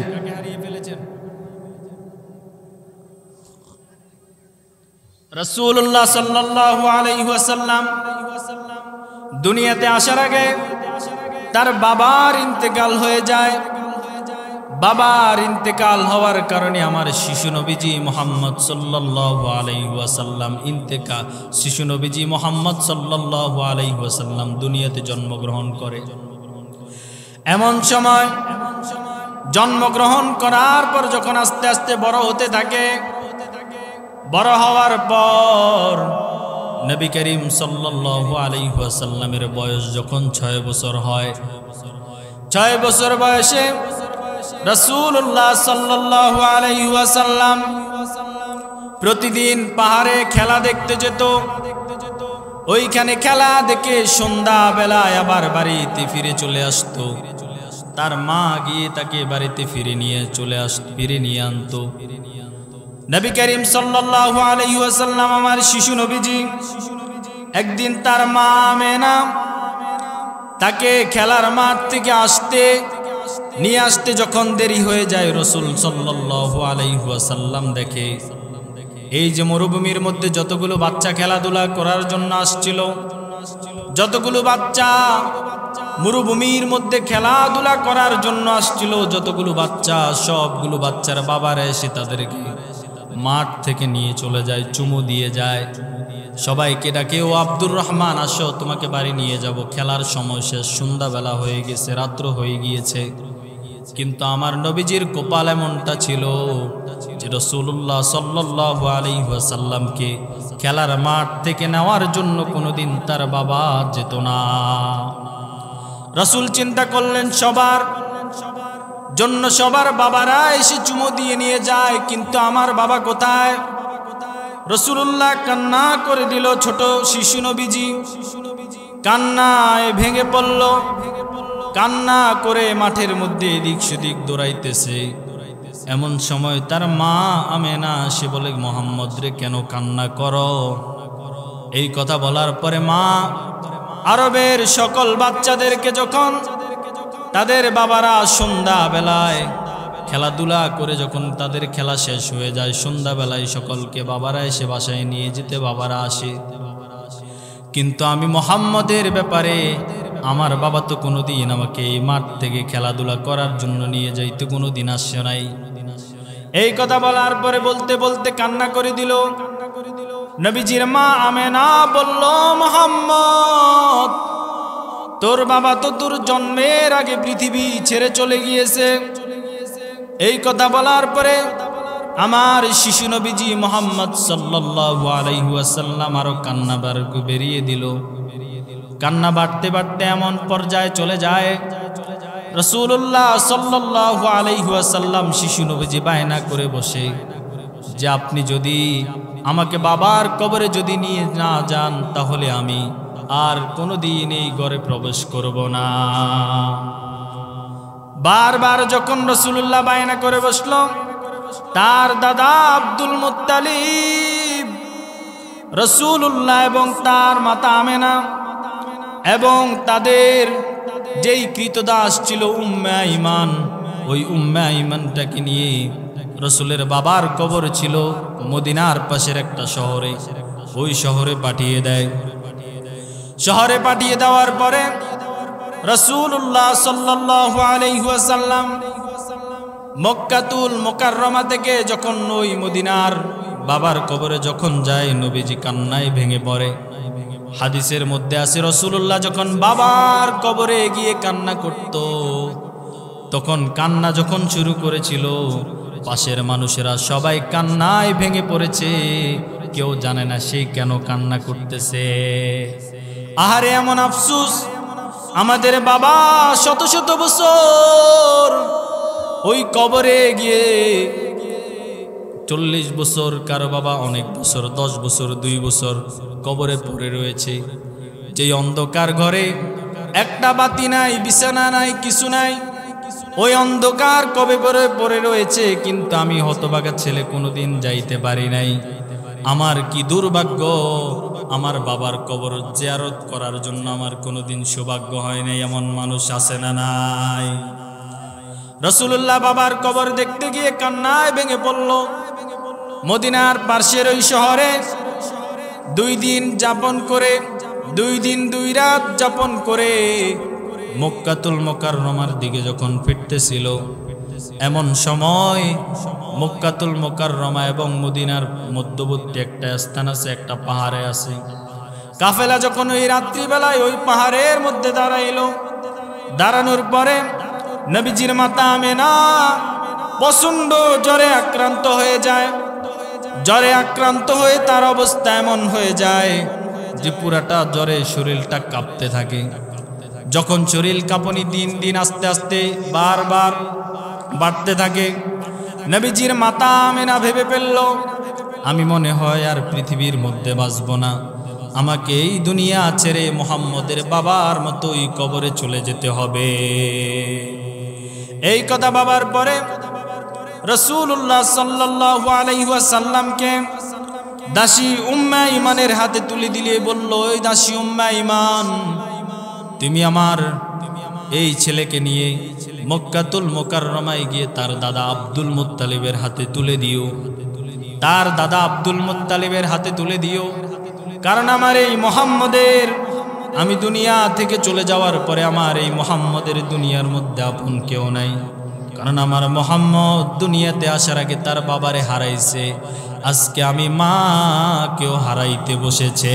রাসূলুল্লাহ সাল্লাল্লাহু আলাইহি ওয়াসাল্লাম দুনিয়াতে আসার আগে তার বাবার ইন্তেকাল হয়ে যায়। বাবার ইন্তেকাল হওয়ার কারণে আমার শিশু নবীজি মুহাম্মদ সাল্লাল্লাহু আলাইহি ওয়াসাল্লাম শিশু নবীজি মুহাম্মদ সাল্লাল্লাহু আলাইহি ওয়াসাল্লাম দুনিয়াতে জন্মগ্রহণ করে। এমন সময় জন্মগ্রহণ করার পর যখন আস্তে আস্তে বড় হতে থাকে, বড় হওয়ার পর নবী করিম সাল্লাল্লাহু আলাইহি ওয়াসাল্লামের বয়স যখন 6 বছর হয়, 6 বছর বয়সে রাসূলুল্লাহ সাল্লাল্লাহু আলাইহি ওয়াসাল্লাম প্রতিদিন পাহাড়ে খেলা দেখতে যেত। ওইখানে খেলা দেখে সন্ধ্যা বেলায় আবার বাড়িতে ফিরে চলে আসতো। তার মা গিয়ে তাকে বাড়িতে ফিরে নিয়ে আনতো। নবী করিম সাল্লাল্লাহু আলাইহি ওয়াসাল্লাম আমার শিশু নবীজি একদিন তার মা আমেনা তাকে খেলার মাঠ থেকে নিয়ে আসতে যখন দেরি হয়ে যায়, রাসূল সাল্লাল্লাহু আলাইহি ওয়াসাল্লাম দেখে এই যে মরুভূমির মধ্যে যতগুলো বাচ্চা খেলাধুলা করার জন্য আসছিল, যতগুলো বাচ্চা মরুভূমির মধ্যে খেলাধুলা করার জন্য আসছিল, যতগুলো বাচ্চা, সবগুলো বাচ্চার বাবারা এসে তাদেরকে মাঠ থেকে নিয়ে চলে যায়, চুমু দিয়ে যায়। সবাইকে ডাকে, ও আব্দুর রহমান আসো, তোমাকে বাড়ি নিয়ে যাব, খেলার সময় শেষ, সন্ধ্যাবেলা হয়ে গেছে, রাত্র হয়ে গিয়েছে। কিন্তু আমার নবীজির কপাল এমনটা ছিল যে রাসূলুল্লাহ সাল্লাল্লাহু আলাইহি ওয়াসাল্লামকে খেলার মাঠ থেকে নেওয়ার জন্য কোনোদিন তার বাবা যেত না। রাসূল চিন্তা করলেন সবার জন্য সবার বাবারা এসে চুমু দিয়ে নিয়ে যায়, কিন্তু আমার বাবা কোথায়? রাসূলুল্লাহ কান্না করে দিল। ছোট শিশু নবীজি কান্নায় ভেঙে পড়ল, কান্না করে মাঠের মধ্যে এদিক সেদিক দৌড়াইতেছে। এমন সময় তার মা আমেনা সে বলে, মুহাম্মদ রে কেন কান্না করো? এই কথা বলার পরে মা আরবের সকল বাচ্চাদেরকে যখন তাদের বাবারা সন্ধ্যা বেলায় খেলাধুলা করে যখন তাদের খেলা শেষ হয়ে যায়, সন্ধ্যাবেলায় সকলকে বাবারা এসে বাসায় নিয়ে যেতে বাবারা আসে। কিন্তু আমি মুহাম্মদের ব্যাপারে আমার বাবা তো কোনোদিন আমাকে এই মাঠ থেকে খেলাধুলা করার জন্য নিয়ে যাইতে কোনোদিন আসছে নাই। এই কথা বলার পরে বলতে বলতে কান্না করে দিল। নবীজির মা আমেনা বলল, মুহাম্মদ তোর বাবা তো তোর জন্মের আগে পৃথিবী ছেড়ে চলে গিয়েছে। এই কথা বলার পরে আমার শিশু নবীজি মুহাম্মদ সাল্লাল্লাহু আলাইহি ওয়াসাল্লাম আরো কান্না বেরিয়ে দিল। কান্না বাড়তে বাড়তে এমন পর্যায়ে চলে যায়, রাসূলুল্লাহ সাল্লাল্লাহু আলাইহি ওয়াসাল্লাম শিশু নবীজি বায়না করে বসে যে আপনি যদি আমাকে বাবার কবরে যদি নিয়ে না যান তাহলে আমি আর কোনোদিন এই ঘরে প্রবেশ করব না। বারবার যখন রাসূলুল্লাহ বায়না করে বসল, তার দাদা আব্দুল মুত্তালিব রাসূলুল্লাহ এবং তার মাতা আমেনা এবং তাদের যেই কৃতদাস ছিল উম্মে আইমান, ওই উম্মে আইমানটাকে নিয়ে রাসূলের বাবার কবর ছিল মদিনার পাশের একটা শহরে, ওই শহরে পাঠিয়ে দেয়। শহরে পাঠিয়ে দেওয়ার পরে রাসূলুল্লাহ সাল্লাল্লাহু আলাইহি ওয়াসাল্লাম মক্কাতুল মুকাররমা থেকে যখন ওই মদিনার বাবার কবরে যখন যায়, নবীজি কান্নায় ভেঙে পড়ে। হাদিসের মধ্যে আছে রাসূলুল্লাহ যখন বাবার কবরে গিয়ে কান্না করত, তখন কান্না যখন শুরু করেছিল, পাশের মানুষেরা সবাই কান্নায় ভেঙে পড়েছে, কেউ জানে না সে কেন কান্না করতেছে। আহারে এমন আফসোস, আমাদের বাবা শত শত বছর ওই কবরে গিয়ে 40 বছর, কারো বাবা অনেক বছর, 10 বছর, 2 বছর কবরে পড়ে রয়েছে। যেই অন্ধকার ঘরে একটা বাতি নাই, বিছানা নাই, কিছু নাই, ওই অন্ধকার কবে পড়ে রয়েছে, কিন্তু আমি হতভাগা ছেলে কোনোদিন যাইতে পারি নাই। আমার কি দুর্ভাগ্য, আমার বাবার কবর জিয়ারত করার জন্য আমার কোনোদিন সৌভাগ্য হয় নাই। এমন মানুষ আছে না নাই? রাসূলুল্লাহ বাবার কবর দেখতে গিয়ে কান্নায় ভেঙে পড়ল। মদিনার পাশের ওই শহরে 2 দিন যাপন করে, 2 দিন 2 রাত যাপন করে মক্কাতুল মুকাররমার দিকে যখন ফিরতেছিল, এমন সময় মক্কাতুল মুকাররমা এবং মদিনার মধ্যবর্তী একটা স্থান আছে, একটা পাহাড়ে আছে। কাফেলা যখন ওই রাত্রিবেলায় ওই পাহাড়ের মধ্যে দাঁড়াইলো, দাঁড়ানোর পরে নবীজির মাতা আমেনা প্রচণ্ড জ্বরে আক্রান্ত হয়ে যায়। জ্বরে আক্রান্ত হয়ে তার অবস্থা এমন হয়ে যায় যে পুরাটা জ্বরে শরীরটা কাঁপতে থাকে। যখন শরীর কাঁপনি দিন দিন আস্তে আস্তে বারবার বাড়তে থাকে, নবীজির মাতা আমেনা ভেবে ফেলল, আমি মনে হয় আর পৃথিবীর মধ্যে বাঁচব না, আমাকে এই দুনিয়া ছেড়ে মুহাম্মদের বাবার মতোই কবরে চলে যেতে হবে। এই কথা ভাবার পরে রাসূলুল্লাহ সাল্লাল্লাহু আলাইহি ওয়াসাল্লামকে দাসী উম্মে ঈমানের হাতে তুলে দিলে বলল, ওই দাসী উম্মে ঈমান, তুমি আমার এই ছেলেকে নিয়ে মক্কাতুল মুকাররমায় গিয়ে তার দাদা আব্দুল মুত্তালিবের হাতে তুলে দিও। তার দাদা আব্দুল মুত্তালিবের হাতে তুলে দিও, কারণ আমার এই মুহাম্মদের, আমি দুনিয়া থেকে চলে যাওয়ার পরে আমার এই মুহাম্মদের দুনিয়ার মধ্যে আপন কেউ নাই। কারণ আমার মুহাম্মদ দুনিয়াতে আসার আগে তার বাবারে হারাইছে, আজকে আমি মাকেও হারাইতে বসেছে।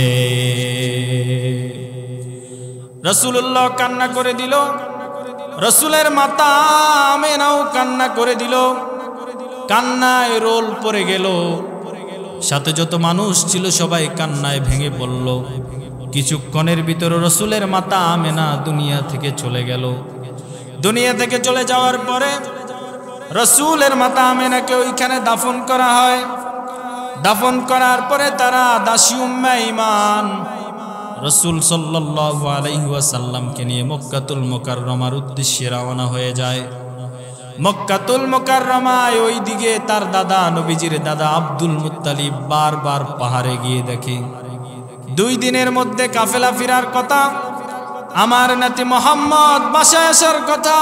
রাসূলুল্লাহ কান্না করে দিল, রাসূলের মাতা আমেনাও কান্না করে দিল, কান্নায় রোল পড়ে গেল। সাথে যত মানুষ ছিল সবাই কান্নায় ভেঙে পড়ল। কিছুক্ষণের ভিতরে রাসূলের মাতা আমেনা দুনিয়া থেকে চলে গেল। দুনিয়া থেকে চলে যাওয়ার পরে রাসূলের মাতা আমেনাকে ওইখানে দাফন করা হয়। দাফন করার পরে তারা দাসী উম্মে ঈমান রাসূল সাল্লাল্লাহু আলাইহি ওয়াসাল্লামকে নিয়ে মক্কাতুল মুকাররমার উদ্দেশ্যে রওনা হয়ে যায়। মক্কাতুল মুকাররমায় ওই দিকে তার দাদা, নবীজির দাদা আব্দুল মুত্তালিব বারবার পাহাড়ে গিয়ে দেখে 2 দিনের মধ্যে কাফেলা ফেরার কথা, আমার নাতি মুহাম্মদ বাসায় আসার কথা,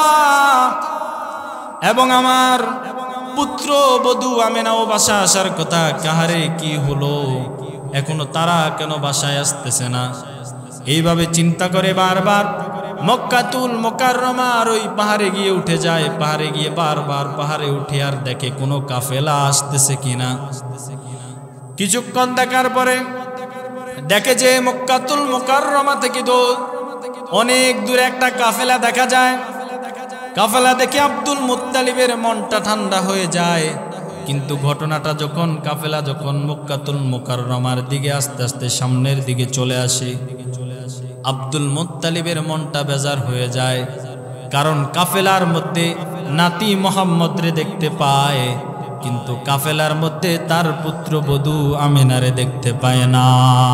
এবং আমার পুত্র বধূ আমেনাও বাসায় আসার কথা। কাহারে কি হলো, এখনো তারা কেন বাসায় আসতেছে না? এইভাবে চিন্তা করে বারবার মক্কাতুল মুকাররমার ওই পাহাড়ে গিয়ে উঠে যায়। পাহাড়ে গিয়ে বারবার পাহাড়ে উঠে আর দেখে কোনো কাফেলা আসতেছে কিনা। কিছুক্ষণ দেখার পরে দেখে যে মক্কাতুল মুকাররমা থেকে অনেক দূরে একটা কাফেলা দেখা যায়। কাফেলা দেখে আব্দুল মুত্তালিবের মনটা ঠান্ডা হয়ে যায়। কিন্তু ঘটনাটা যখন কাফেলা যখন মক্কাতুল মুকাররমার দিকে আস্তে আস্তে সামনের দিকে চলে আসে, আব্দুল মুত্তালিবের মনটা বেজার হয়ে যায়। কারণ কাফেলার মধ্যে নাতি মুহাম্মদরে দেখতে পায়, কিন্তু কাফেলার মধ্যে তার পুত্রবধূ আমিনারে দেখতে পায় না।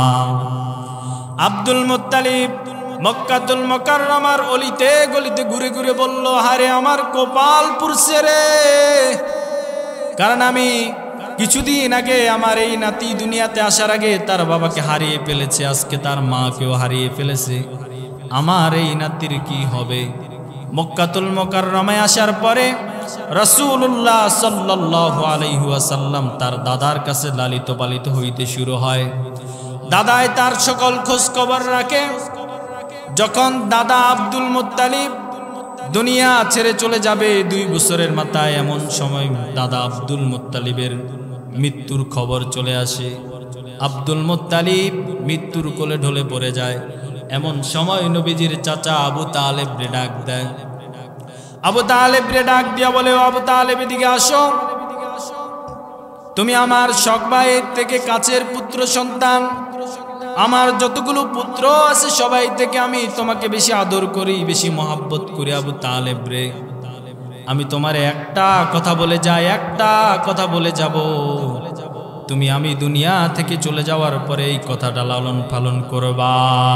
আব্দুল মুত্তালিব মক্কাতুল মুকাররমার অলিতে গলিতে ঘুরে ঘুরে বলল, হারে আমার কপাল পুড়ছে রে, কারণ আমি কিছুদিন আগে আমার এই নাতি দুনিয়াতে আসার আগে তার বাবাকে হারিয়ে ফেলেছে, আজকে তার মাকেও হারিয়ে ফেলেছে। আমার এই নাতির কি হবে? মক্কাতুল মুকাররমায় আসার পরে রাসূলুল্লাহ সাল্লাল্লাহু আলাইহি ওয়াসাল্লাম তার দাদার কাছে লালিত পালিত হইতে শুরু হয়। দাদাই তার সকল খোঁজ খবর রাখে। যখন দাদা আব্দুল মুত্তালিব দুনিয়া ছেড়ে চলে যাবে 2 বছরের মাথায়, এমন সময় দাদা আব্দুল মুত্তালিবের মৃত্যুর খবর চলে আসে। আব্দুল মুত্তালিব মৃত্যুর কোলে ঢলে পড়ে যায়। এমন সময় নবীজির চাচা আবু তালেব রে ডাক দেয়। আবু তালেব রে ডাক দিয়া বলে, আবু তালেব এদিকে আসো, তুমি আমার শখ ভাইয়ের থেকে কাছের পুত্র সন্তান, আমার যতগুলো পুত্র আছে সবাই থেকে আমি তোমাকে বেশি আদর করি, বেশি মহব্বত করি। আবু তালেব রে, আমি তোমার একটা কথা বলে যাই, একটা কথা বলে যাব, তুমি আমি দুনিয়া থেকে চলে যাওয়ার পরে এই কথাটা লালন পালন করবা।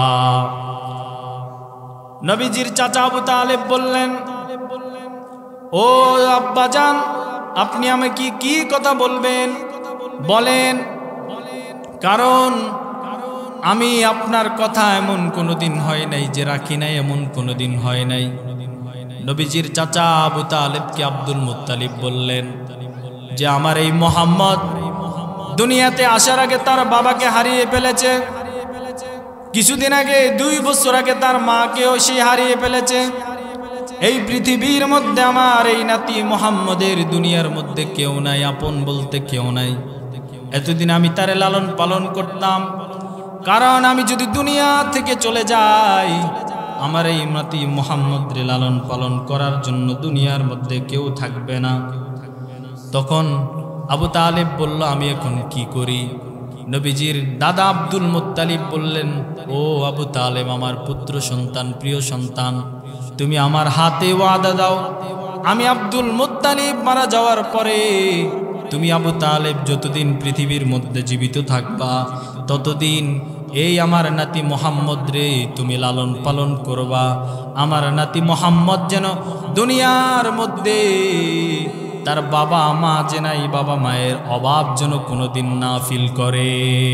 নবীজির চাচা আবু তালেব বললেন, ও আব্বাজান, আপনি আমাকে কি কথা বলবেন বলেন, কারণ আমি আপনার কথা এমন কোনোদিন হয় নাই যে রাখি নাই, এমন কোনোদিন হয় নাই। নবীজির চাচা আবু তালেবকে আব্দুল মুত্তালিব বললেন যে আমার এই মুহাম্মদ দুনিয়াতে আসার আগে তার বাবাকে হারিয়ে ফেলেছে, কিছুদিন আগে 2 বছর আগে তার মাকেও সে হারিয়ে ফেলেছে। এই পৃথিবীর মধ্যে আমার এই নাতি মুহাম্মদের দুনিয়ার মধ্যে কেউ নাই, আপন বলতে কেউ নাই। এতদিন আমি তারে লালন পালন করতাম, কারণ আমি যদি দুনিয়া থেকে চলে যাই, আমার এই নাতি মুহাম্মদরে লালন পালন করার জন্য দুনিয়ার মধ্যে কেউ থাকবে না। তখন আবু তালেব বলল, আমি এখন কি করি? নবীজির দাদা আব্দুল মুত্তালিব বললেন, ও আবু তালেব, আমার পুত্র সন্তান, প্রিয় সন্তান, তুমি আমার হাতে ওয়াদা দাও, আমি আব্দুল মুত্তালিব মারা যাওয়ার পরে তুমি আবু তালেব যতদিন পৃথিবীর মধ্যে জীবিত থাকবা, ততদিন এই আমার নাতি মুহাম্মদ রে তুমি লালন পালন করবা। আমার নাতি মুহাম্মদ যেন দুনিয়ার মধ্যে তার বাবা মা যে নাই, বাবা মায়ের অভাব যেন কোনোদিন না ফিল করে।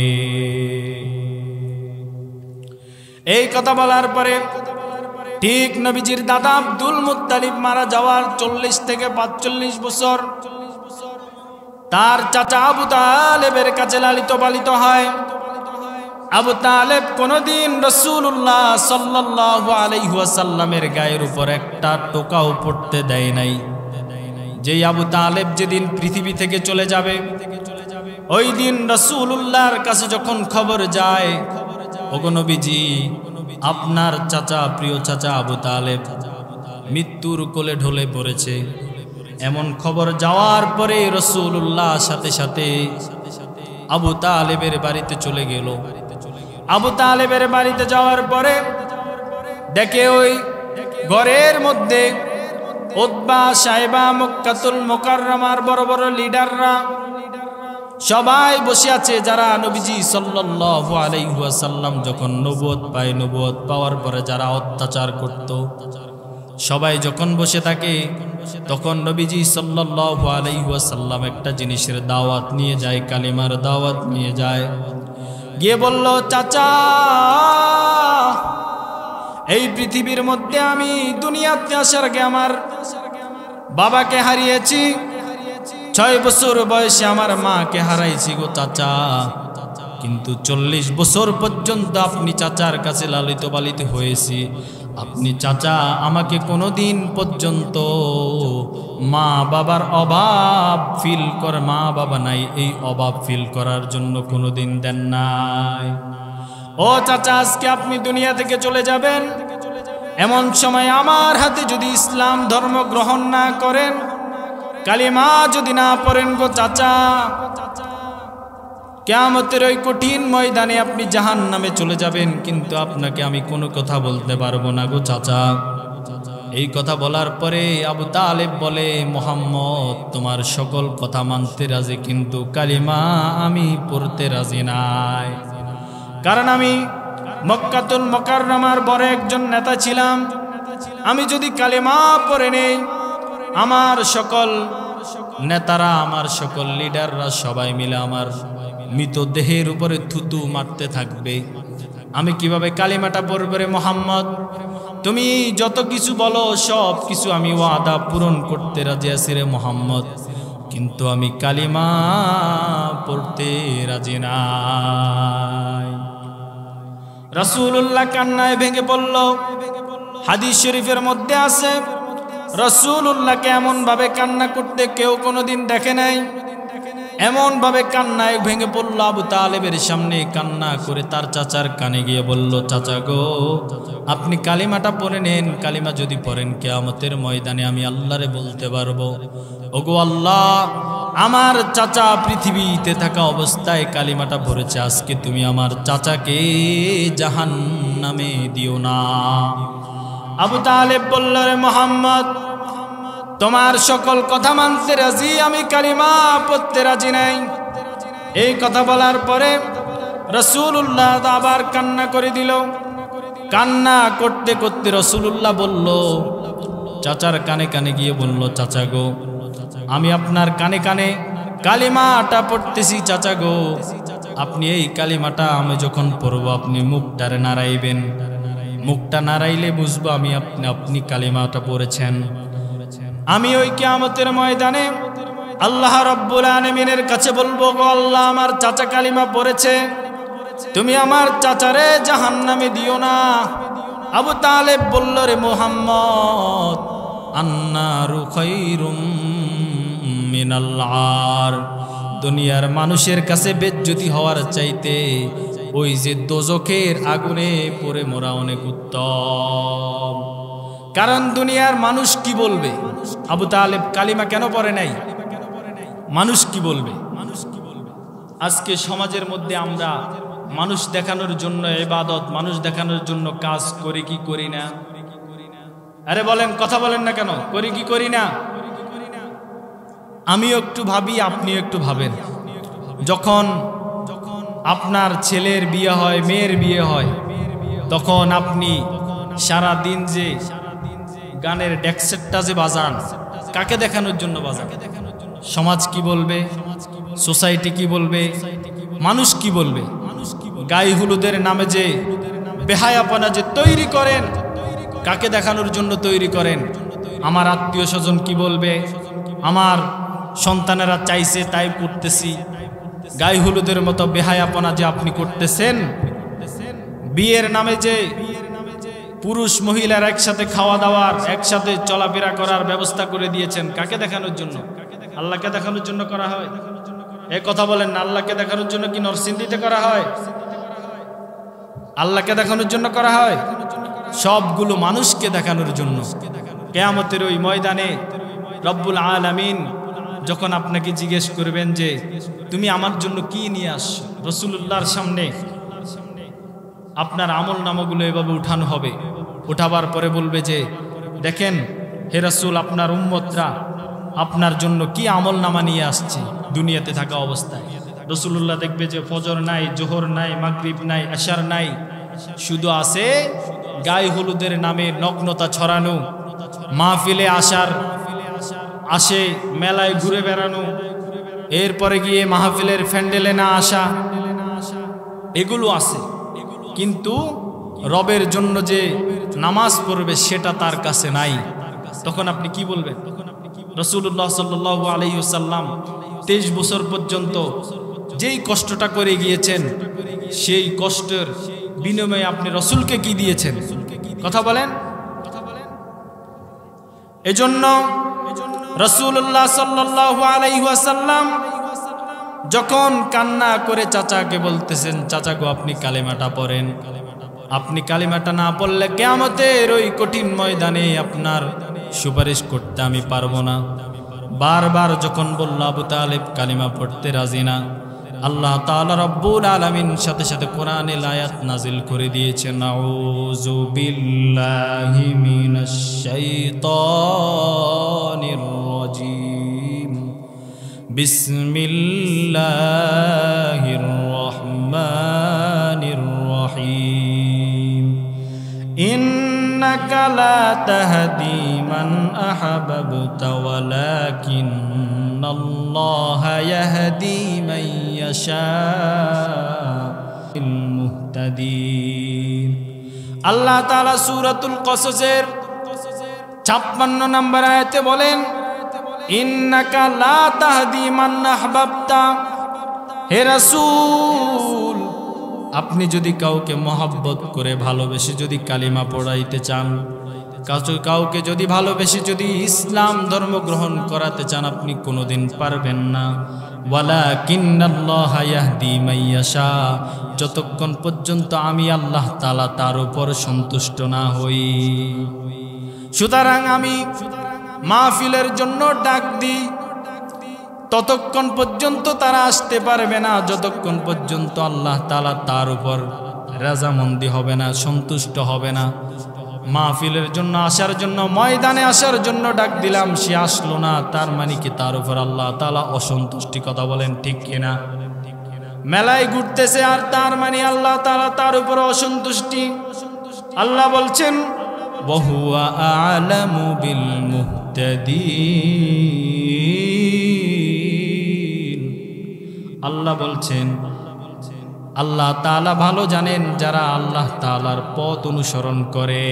এই কথা বলার পরে ঠিক নবীজির দাদা আব্দুল মুত্তালিব মারা যাওয়ার 40 থেকে 45 বছর তার চাচা আবু তালেবের কাছে লালিত পালিত হয়। আবু তালেব কোনদিন রাসূলুল্লাহ সাল্লাল্লাহু আলাইহি ওয়াসাল্লামের গায়ের উপর একটা টোকাও পড়তে দেয় নাই। যেই আবু তালেব যেদিন পৃথিবী থেকে চলে যাবে, ওই দিন রাসূলুল্লাহর কাছে যখন খবর যায়, ওগো নবীজি, আপনার চাচা, প্রিয় চাচা আবু তালেব মৃত্যুর কোলে ঢলে পড়েছে, এমন খবর যাওয়ার পরে রাসূলুল্লাহ সাথে সাথে আবু তালেবের বাড়িতে চলে গেল। আবু তালেবের বাড়িতে যাওয়ার পরে দেখে ওই ঘরের মধ্যে উতবা, সাইবা, মক্কাতুল মুকাররমার বড় বড় লিডাররা সবাই বসে আছে, যারা নবীজি সাল্লাল্লাহু আলাইহি ওয়াসাল্লাম যখন নবুয়ত পায়, নবুয়ত পাওয়ার পরে যারা অত্যাচার করত, সবাই যখন বসে থাকে, তখন নবীজি সাল্লাল্লাহু আলাইহি ওয়াসাল্লাম একটা জিনিসের দাওয়াত নিয়ে যায়, কালিমার দাওয়াত নিয়ে যায়। গিয়ে বলল, চাচা, এই পৃথিবীর মধ্যে আমি দুনিয়াতে আসার আগে আমার বাবাকে হারিয়েছি, 6 বছর বয়সে আমার মাকে হারাইছি গো চাচা, কিন্তু 40 বছর পর্যন্ত আপনি চাচার কাছে লালিত পালিত হয়েছি। আপনি চাচা আমাকে কোনোদিন পর্যন্ত মা বাবার অভাব ফিল করে, মা বাবা নাই এই অভাব ফিল করার জন্য কোনোদিন দেন নাই। ও চাচা, আজকে আপনি দুনিয়া থেকে চলে যাবেন, এমন সময় আমার হাতে যদি ইসলাম ধর্ম গ্রহণ না করেন, কালিমা যদি না পড়েন গো চাচা, কিয়ামতের ওই কঠিন ময়দানে আপনি জাহান্নামে চলে যাবেন, কিন্তু আপনাকে আমি কোনো কথা বলতে পারবো না গো চাচা। এই কথা বলার পরে আবু তালেব বলে, মুহাম্মদ তোমার সকল কথা মানতে রাজি, কিন্তু কালিমা আমি পড়তে রাজি নাই, কারণ আমি মক্কাতুল মুকাররমার বড় একজন নেতা ছিলাম। আমি যদি কালিমা পড়ে নেই, আমার সকল নেতারা, আমার সকল লিডাররা সবাই মিলে আমার মৃতদেহের উপরে থুতু মারতে থাকবে। আমি কিভাবে কালিমাটা পড়ব রে মুহাম্মদ? তুমি যত কিছু বলো সব কিছু আমি ওয়াদা পূরণ করতে রাজি আছি রে মুহাম্মদ, কিন্তু আমি কালিমা পড়তে রাজি নাই। রাসূলুল্লাহ কান্নায় ভেঙে পড়ল। হাদিস শরীফের মধ্যে আছে, রাসূলুল্লাহকে এমন ভাবে কান্না করতে কেউ কোনোদিন দেখে নাই। এমন ভাবে কান্নায় ভেঙে পড়ল, আবু তালেবের সামনে কান্না করে তার চাচার কানে গিয়ে বলল, চাচা গো, আপনি কালিমাটা পড়ে নেন, কালিমা যদি পড়েন কিয়ামতের ময়দানে আমি আল্লাহরে বলতে পারবো, ওগো আল্লাহ, আমার চাচা পৃথিবীতে থাকা অবস্থায় কালিমাটা পড়েছে, আজকে তুমি আমার চাচাকে জাহান্নামে দিও না। আবু তালেব বলল, রে মুহাম্মদ, তোমার সকল কথা মানতে রাজি, আমি কালিমা পড়তে রাজি নাই। এই কথা বলার পরে রাসূলুল্লাহ আবার কান্না করে দিল। কান্না করতে করতে রাসূলুল্লাহ বলল, চাচার কানে কানে গিয়ে বলল, চাচা গো, আমি আপনার কানে কানে কালিমাটা পড়তেছি, চাচা গো, আপনি এই কালিমাটা আমি যখন পড়ব আপনি মুখটারে নাড়াইবেন, মুখটা নাড়াইলে বুঝবো আমি আপনি কালিমাটা পড়েছেন। আমি ওই কিয়ামতের ময়দানে আল্লাহ রাব্বুল আলামিনের কাছে বলবো, গো আল্লাহ, আমার চাচা কালিমা পড়েছে, তুমি আমার চাচারে জাহান্নামে দিও না। আবু তালেব বলল, রে মুহাম্মদ, আন্নারু খায়রুম মিনাল আর, দুনিয়ার মানুষের কাছে বেজ্জতি হওয়ার চাইতে ওই যে দোজখের আগুনে পড়ে মরা অনেক উত্তম। কারণ দুনিয়ার মানুষ কি বলবে? আবু তালেব কালিমা কেন পড়ে নাই? মানুষ কি বলবে? আজকে সমাজের মধ্যে আমরা মানুষ দেখানোর জন্য ইবাদত, মানুষ দেখানোর জন্য কাজ করি কি করি না? আরে বলেন, কথা বলেন না কেন? করি কি করি না? আমিও একটু ভাবি, আপনিও একটু ভাবেন। যখন আপনার ছেলের বিয়ে হয়, মেয়ের বিয়ে হয়, তখন আপনি সারা দিন যে গানের ডেকসেটটা যে বাজান, কাকে দেখানোর জন্য বাজান? সমাজ কি বলবে? সোসাইটি কি বলবে? মানুষ কি বলবে? গায়ে হলুদের নামে যে বেহায়াপনা যে তৈরি করেন, কাকে দেখানোর জন্য তৈরি করেন? আমার আত্মীয় স্বজন কি বলবে? আমার সন্তানেরা চাইছে তাই করতেছি। গায়ে হলুদের মতো বেহায়াপনা যে আপনি করতেছেন, বিয়ের নামে যে পুরুষ মহিলার একসাথে খাওয়া দাওয়ার, একসাথে চলাফেরা করার ব্যবস্থা করে দিয়েছেন, কাকে দেখানোর জন্য? আল্লাহকে দেখানোর জন্য করা হয়? এই কথা বলেন না, আল্লাহকে দেখানোর জন্য কি নরসিংদীতে করা হয়? আল্লাহকে দেখানোর জন্য করা হয়? সবগুলো মানুষকে দেখানোর জন্য। কিয়ামতের ওই ময়দানে রব্বুল আলামিন যখন আপনাকে জিজ্ঞেস করবেন যে তুমি আমার জন্য কি নিয়ে আসছো, রাসূলুল্লাহর সামনে আপনার আমল নামাগুলো এভাবে উঠানো হবে। উঠাবার পরে বলবে যে দেখেন হে রাসূল, আপনার উম্মতরা আপনার জন্য কি আমল নামা নিয়ে আসছে দুনিয়াতে থাকা অবস্থায়। রাসূলুল্লাহ দেখবে যে ফজর নাই, জোহর নাই, মাগরিব নাই, এশার নাই, শুধু আছে গায়ে হলুদের নামে নগ্নতা ছড়ানো, মাহফিলে আসে মেলায় ঘুরে বেড়ানো, এরপরে গিয়ে মাহফিলের প্যান্ডেলে না আসা, এগুলো আছে। কিন্তু রবের জন্য যে নামাজ পড়বে সেটা তার কাছে নাই। তখন আপনি কি বলবেন? রাসূলুল্লাহ সাল্লাল্লাহু আলাইহি ওয়াসাল্লাম 23 বছর পর্যন্ত যেই কষ্টটা করে গিয়েছেন, সেই কষ্টের বিনিময়ে আপনি রাসূলকে কি দিয়েছেন? কথা বলেন। এজন্য রাসূলুল্লাহ সাল্লাল্লাহু আলাইহি ওয়াসাল্লাম যখন কান্না করে চাচাকে বলতেছেন, চাচা গো আপনি কালেমাটা পড়েন, আপনি কালেমাটা না পড়লে কিয়ামতের ওই কঠিন ময়দানে আপনার সুপারিশ করতে আমি পারবো না। বারবার যখন বলল, আবু তালেব কালিমা পড়তে রাজি না, আল্লাহ তাআলা রব্বুল আলামিন সাথে সাথে কোরআনের আয়াত নাজিল করে দিয়েছেন, আউযু বিল্লাহি মিনাশ শাইতানির রাজিম, বিসমিল্লাহির রহমানির রহিম, ইন্নাকা লা তাহদি মান আহবাবতা ওয়ালাকিন্নাল্লাহা ইয়াহদি মান ইয়াশাউল মুহতাদিন। আল্লাহ তাআলা সূরাতুল কসসের 56 নম্বর আয়াতে বলেন, ইন্নাকা লা তাহদি মান আহবাবতা, হে রাসূল আপনি যদি কাউকে মহব্বত করে ভালোবেসে যদি কালিমা পড়াইতে চান, কাউকে যদি ভালোবেসে যদি ইসলাম ধর্ম গ্রহণ করাতে চান, আপনি কোনোদিন পারবেন না। ওয়ালাকিন্নাল্লাহা ইয়াহদি মান ইয়াশা, যতক্ষণ পর্যন্ত আমি আল্লাহ তাআলা তার উপর সন্তুষ্ট না হই। সুতরাং আমি মাহফিলের জন্য ডাক দিই, ততক্ষণ পর্যন্ত তারা আসতে পারবে না যতক্ষণ পর্যন্ত আল্লাহ তাআলা তার উপর রাজামন্দি হবে না, সন্তুষ্ট হবে না। মাহফিলের জন্য আসার জন্য, ময়দানে আসার জন্য ডাক দিলাম, সে আসলো না, তার মানে কি তার উপর আল্লাহ তাআলা অসন্তুষ্টি? কথা বলেন ঠিক কিনা? মেলায় ঘুরতেছে আর তার মানে আল্লাহ তাআলা তার উপর অসন্তুষ্টি। আল্লাহ বলছেন, ওয়া হুয়া আ'লামু বিল মুহতাদিন। আল্লাহ বলছেন, আল্লাহ তাআলা ভালো জানেন যারা আল্লাহ তাআলার পথ অনুসরণ করে।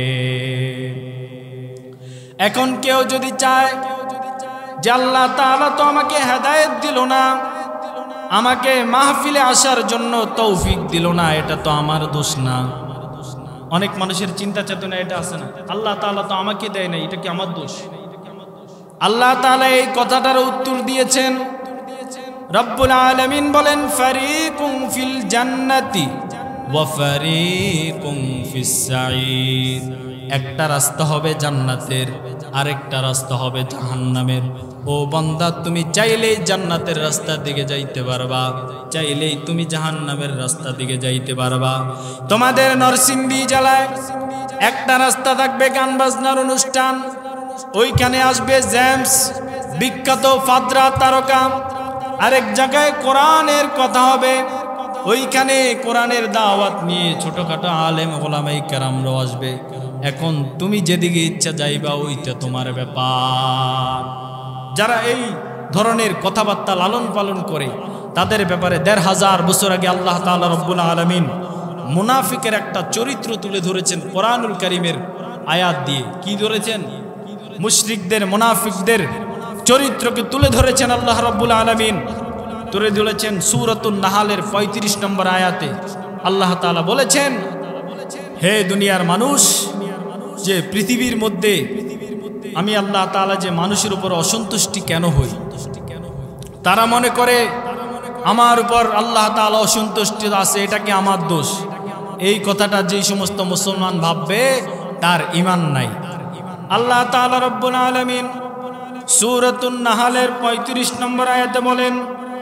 এখন কেউ যদি চায় যে আল্লাহ তাআলা তো আমাকে হেদায়েত দিল না, আমাকে মাহফিলে আসার জন্য তৌফিক দিল না, এটা তো আমার দোষ না। অনেক মানুষের চিন্তা চেতনা এটা আছে না, আল্লাহ তাআলা তো আমাকে দেয় না, এটা কি আমার দোষ? আল্লাহ তাআলা এই কথাটার উত্তর দিয়েছেন। রব্বুল আলামিন বলেন, ফারিকুম ফিল জান্নাতি ওয়া ফারিকুম ফিস সাঈর। একটা রাস্তা হবে জান্নাতের, আরেকটা রাস্তা হবে জাহান্নামের। ও বান্দা, তুমি চাইলেই জান্নাতের রাস্তার দিকে যাইতে পারবা, চাইলেই তুমি জাহান্নামের রাস্তার দিকে যাইতে পারবা। তোমাদের নরসিংদী জেলায় একটা রাস্তা থাকবে গান বাজনার অনুষ্ঠান, ওইখানে আসবে জেমস বিখ্যাত ফাদরা তারকা। আরেক জায়গায় কোরআনের কথা হবে, ওইখানে কোরআনের দাওয়াত নিয়ে ছোটখাটো আলেম ওলামায়ে কেরামরাও আসবে। এখন তুমি যেদিকে ইচ্ছা যাইবা ওইটা তোমার ব্যাপার। যারা এই ধরনের কথাবার্তা লালন পালন করে তাদের ব্যাপারে ১৫০০ বছর আগে আল্লাহ তাআলা রব্বুল আলামিন মুনাফিকের একটা চরিত্র তুলে ধরেছেন কোরআনুল কারীমের আয়াত দিয়ে। কি ধরেছেন? মুশরিকদের, মুনাফিকদের চরিত্রকে তুলে ধরেছেন আল্লাহ রাব্বুল আলামিন। তুলে ধরেছেন সূরাতুন নাহালের ৩৫ নম্বর আয়াতে। আল্লাহ তাআলা বলেছেন, হে দুনিয়ার মানুষ, যে পৃথিবীর মধ্যে আমি আল্লাহ তাআলা যে মানুষের উপর অসন্তুষ্টি কেন হই, তারা মনে করে আমার উপর আল্লাহ তাআলা অসন্তুষ্ট আছে, এটা কি আমার দোষ। এই কথাটা যেই সমস্ত মুসলমান ভাববে তার ঈমান নাই। আল্লাহ তাআলা রব্বুল আলামিন সূরাতুন নাহালের ৩৫ নম্বর আয়াতে বলেন,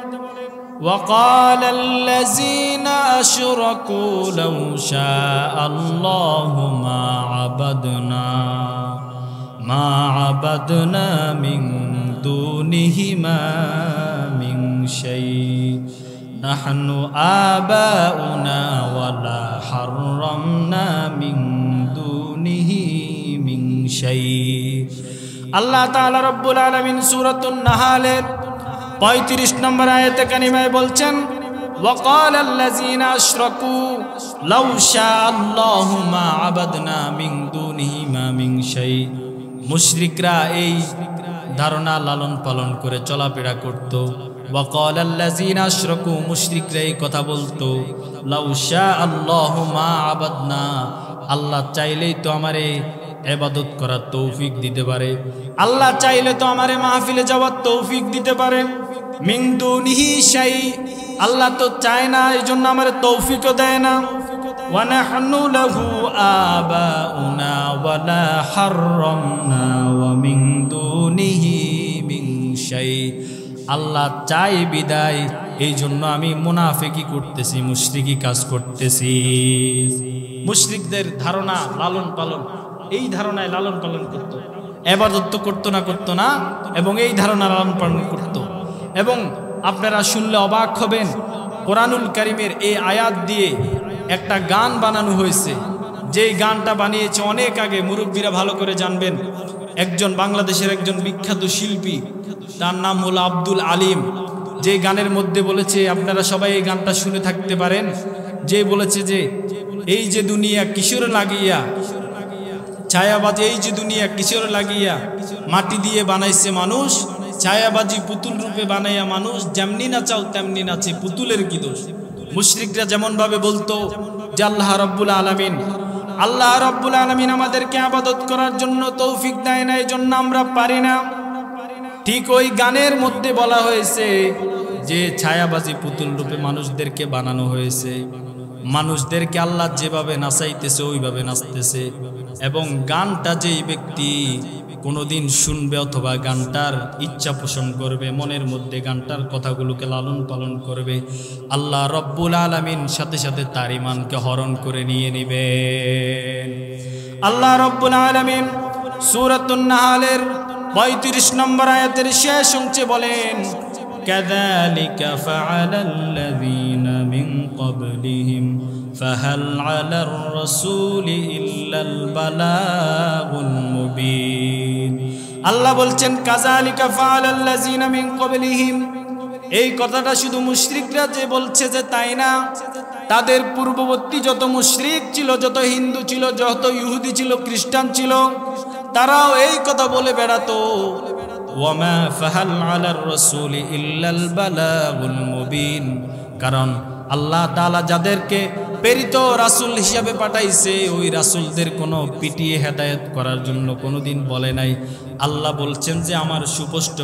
وقال الذين أشركوا لو شاء الله ما عبدنا من دونه ما من شيء نحن آباؤنا ولا حرمنا من دونه من شيء। আল্লাহ তাআলা রব্বুল আলামিন সূরাতুন নাহালের ৩৫ নম্বর আয়াতে কারিমায় বলছেন, وقال الذين أشركوا لو شاء الله ما عبدنا من دونه ما من شيء। মুশরিকরা এই ধারণা লালন পালন করে চলাফেরা করত। وقال الذين أشركوا, মুশরিকরা এই কথা বলতো, لو شاء الله ما عبدنا, আল্লাহ চাইলেই তো আমারে ইবাদত করার তৌফিক দিতে পারে, আল্লাহ চাইলে তো আমারে মাহফিলে যাওয়ার তৌফিক দিতে পারে। মিন দুনিহি শাই, আল্লাহ তো চায় না, এই জন্য আমারে তৌফিকও দেয় না। ওয়া নাহনু লাহু আবাউনা ওয়ালা হাররামনা ওয়া মিন দুনিহি মিন শাই, আল্লাহ চাই বিদায়, এই জন্য আমি মুনাফিকি করতেছি, মুশরিকি কাজ করতেছি। মুশরিকদের ধারণা লালন পালন, এই ধারণায় লালন পালন করত, ইবাদত তো করতো না এবং এই ধারণা লালন পালন করত। এবং আপনারা শুনলে অবাক হবেন, কোরআনুল কারীমের এই আয়াত দিয়ে একটা গান বানানো হয়েছে। যেই গানটা বানিয়েছে অনেক আগে, মুরব্বীরা ভালো করে জানবেন, একজন বাংলাদেশের একজন বিখ্যাত শিল্পী, তার নাম হলো আব্দুল আলিম। যে গানের মধ্যে বলেছে, আপনারা সবাই এই গানটা শুনে থাকতে পারেন, যে বলেছে যে এই যে দুনিয়া কিশোর লাগিয়া ছায়াবাজি, এই যে দুনিয়া কিশোর লাগিয়া মাটি দিয়ে বানাইছে মানুষ, ছায়াবাজি পুতুল রূপে বানাইয়া মানুষ, যেমনি নাচাও তেমনি নাচে, পুতুলের কি দোষ। মুশরিকরা যেমন ভাবে বলতো যে আল্লাহ রাব্বুল আলামিন আমাদেরকে ইবাদত করার জন্য তৌফিক দেয় না, এই জন্য আমরা পারি না। ঠিক ওই গানের মধ্যে বলা হয়েছে যে ছায়াবাজি পুতুল রূপে মানুষদেরকে বানানো হয়েছে, মানুষদেরকে আল্লাহ যেভাবে নাচাইতেছে ওইভাবে নাচতেছে। এবং গানটা যেই ব্যক্তি কোনোদিন শুনবে অথবা গানটার ইচ্ছা পোষণ করবে, মনের মধ্যে গানটার কথাগুলোকে লালন পালন করবে, আল্লাহ রব্বুল আলামিন সাথে সাথে তার ঈমানকে হরণ করে নিয়ে নেবেন। আল্লাহ রব্বুল আলামিন সূরাতুন নাহালের ৩৫ নম্বর আয়াতের শেষ অংশে বলেন, কাযালিকা ফাআলাল্লাযীনা মিন ক্বাবলিহিম ফাহাল আলার রাসূলি ইল্লাল বালাগুল মুবিন। আল্লাহ বলছেন, কাযালিকা ফাআলাল্লাযীনা মিন ক্বাবলিহিম, এই কথাটা শুধু মুশরিকরা যে বলছে যে তাই না, তাদের পূর্ববর্তী যত মুশরিক ছিল, যত হিন্দু ছিল, যত ইহুদি ছিল, খ্রিস্টান ছিল, তারাও এই কথা বলে বেড়াতো, ওয়ামা ফাহাল আলার রাসূলি ইল্লাল বালাগুল মুবিন। কারণ আল্লাহ তাআলা যাদেরকে প্রেরিত রাসূল হিসাবে পাঠাইছে, ওই রাসূলদের কোনো পিটিয়ে হেদায়েত করার জন্য কোনোদিন বলে নাই। আল্লাহ বলছেন যে আমার সুস্পষ্ট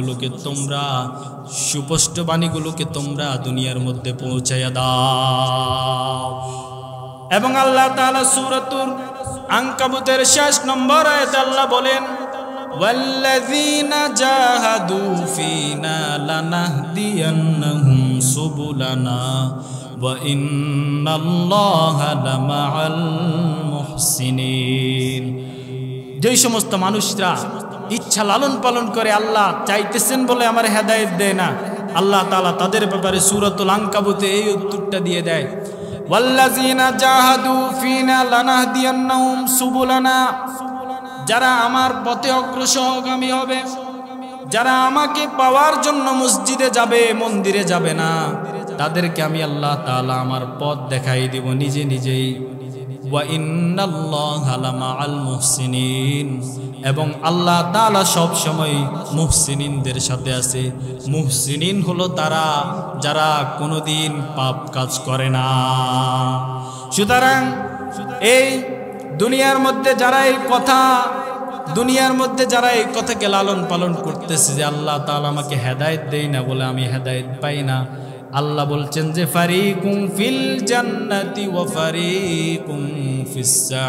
বাণীগুলোকে তোমরা দুনিয়ার মধ্যে পৌঁছায়া দাও। এবং আল্লাহ তাআলা সূরাতুল আনকাবুতের শেষ নম্বর আয়াতে আল্লাহ বলেন, ওয়াল্লাযীনা জাহাদু ফীনা লানাহদিয়ান্নাহুম সুবুলানা ওয়া ইন্নাল্লাহা লামাআল মুহসিনিন। যেই সমস্ত মানুষরা ইচ্ছা লালন পালন করে, আল্লাহ চাইতেছেন বলে আমার হেদায়েত দেয় না, আল্লাহ তাআলা তাদের ব্যাপারে সূরাতুল আনকাবুতে এই উত্তরটা দিয়ে দেয়, ওয়াল্লাযীনা জাহাদু ফীনা লানাহদিয়ান্নাহুম সুবুলানা, যারা আমার পথে অগ্রসরগামী হবে, যারা আমাকে পাওয়ার জন্য মসজিদে যাবে, মন্দিরে যাবে না, তাদেরকে আমি আল্লাহ তাআলা আমার পথ দেখাই দিব নিজে নিজেই। ওয়া ইন্নাল্লাহা লামাআল মুহসিনিন, এবং আল্লাহ তাআলা সব সময় মুহসিনিনদের সাথে আছে। মুহসিনিন হলো তারা যারা কোনোদিন পাপ কাজ করে না। সুতরাং এই দুনিয়ার মধ্যে যারা এই কথাকে লালন পালন করতেছে যে আল্লাহ তাআলা আমাকে হেদায়েত দেয় না বলে আমি হেদায়েত পাই না, আল্লাহ বলছেন যে ফারিকুম ফিল জান্নাতি ওয়া ফারিকুম ফিস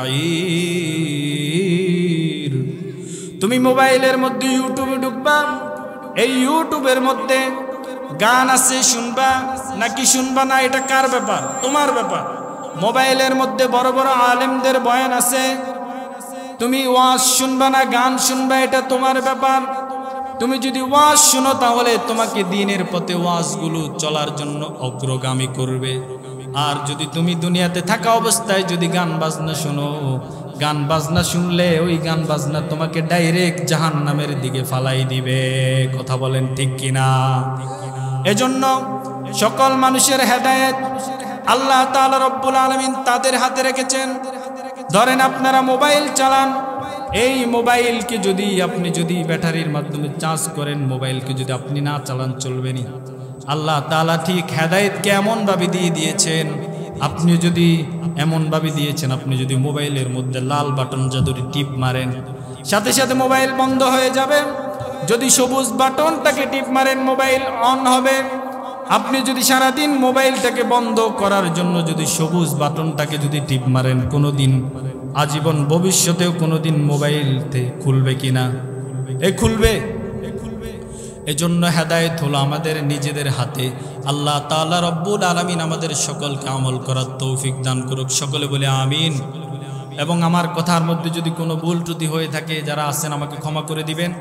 সাঈর। তুমি মোবাইলের মধ্যে ইউটিউবে ঢুকবা, এই ইউটিউবের মধ্যে গান আছে, শুনবা নাকি শুনবা না, এটা কার ব্যাপার? তোমার ব্যাপার। মোবাইলের মধ্যে বড় বড় আলেমদের বয়ান আছে, তুমি ওয়াজ শুনবা না গান শুনবা, এটা তোমার ব্যাপার। তুমি যদি ওয়াজ শুনো তাহলে তোমাকে দ্বীনের পথে ওয়াজগুলো চলার জন্য অগ্রগামী করবে। আর যদি তুমি দুনিয়াতে থাকা অবস্থায় যদি গান বাজনা শোনো, গান বাজনা শুনলে ওই গান বাজনা তোমাকে ডাইরেক্ট জাহান্নামের দিকে ফালাই দিবে। কথা বলেন ঠিক কিনা? এজন্য সকল মানুষের হেদায়েত আল্লাহ তাআলা রব্বুল আলামিন তাদের হাতে রেখেছেন। ধরেন আপনারা মোবাইল চালান, এই মোবাইলকে যদি আপনি ব্যাটারির মাধ্যমে চার্জ করেন, মোবাইলকে যদি আপনি না চালান চলবে না। আল্লাহ তাআলা ঠিক হেদায়েতকে এমনভাবে দিয়ে দিয়েছেন, আপনি যদি এমনভাবে দিয়েছেন, আপনি যদি মোবাইলের মধ্যে লাল বাটন জাদুরি টিপ মারেন, সাথে সাথে মোবাইল বন্ধ হয়ে যাবে। যদি সবুজ বাটনটাকে টিপ মারেন মোবাইল অন হবে। আপনি যদি সারাদিন মোবাইলটাকে বন্ধ করার জন্য যদি সবুজ বাটনটাকে যদি টিপ মারেন, কোনোদিন আজীবন ভবিষ্যতেও কোনোদিন মোবাইলতে খুলবে কিনা? খুলবে। এজন্য হেদায়েত হলো আমাদের নিজেদের হাতে। আল্লাহ তাআলা রব্বুল আলামিন আমাদের সকলকে আমল করার তৌফিক দান করুক। সকলে বলে আমিন। এবং আমার কথার মধ্যে যদি কোনো ভুল ত্রুটি হয়ে থাকে, যারা আছেন আমাকে ক্ষমা করে দিবেন।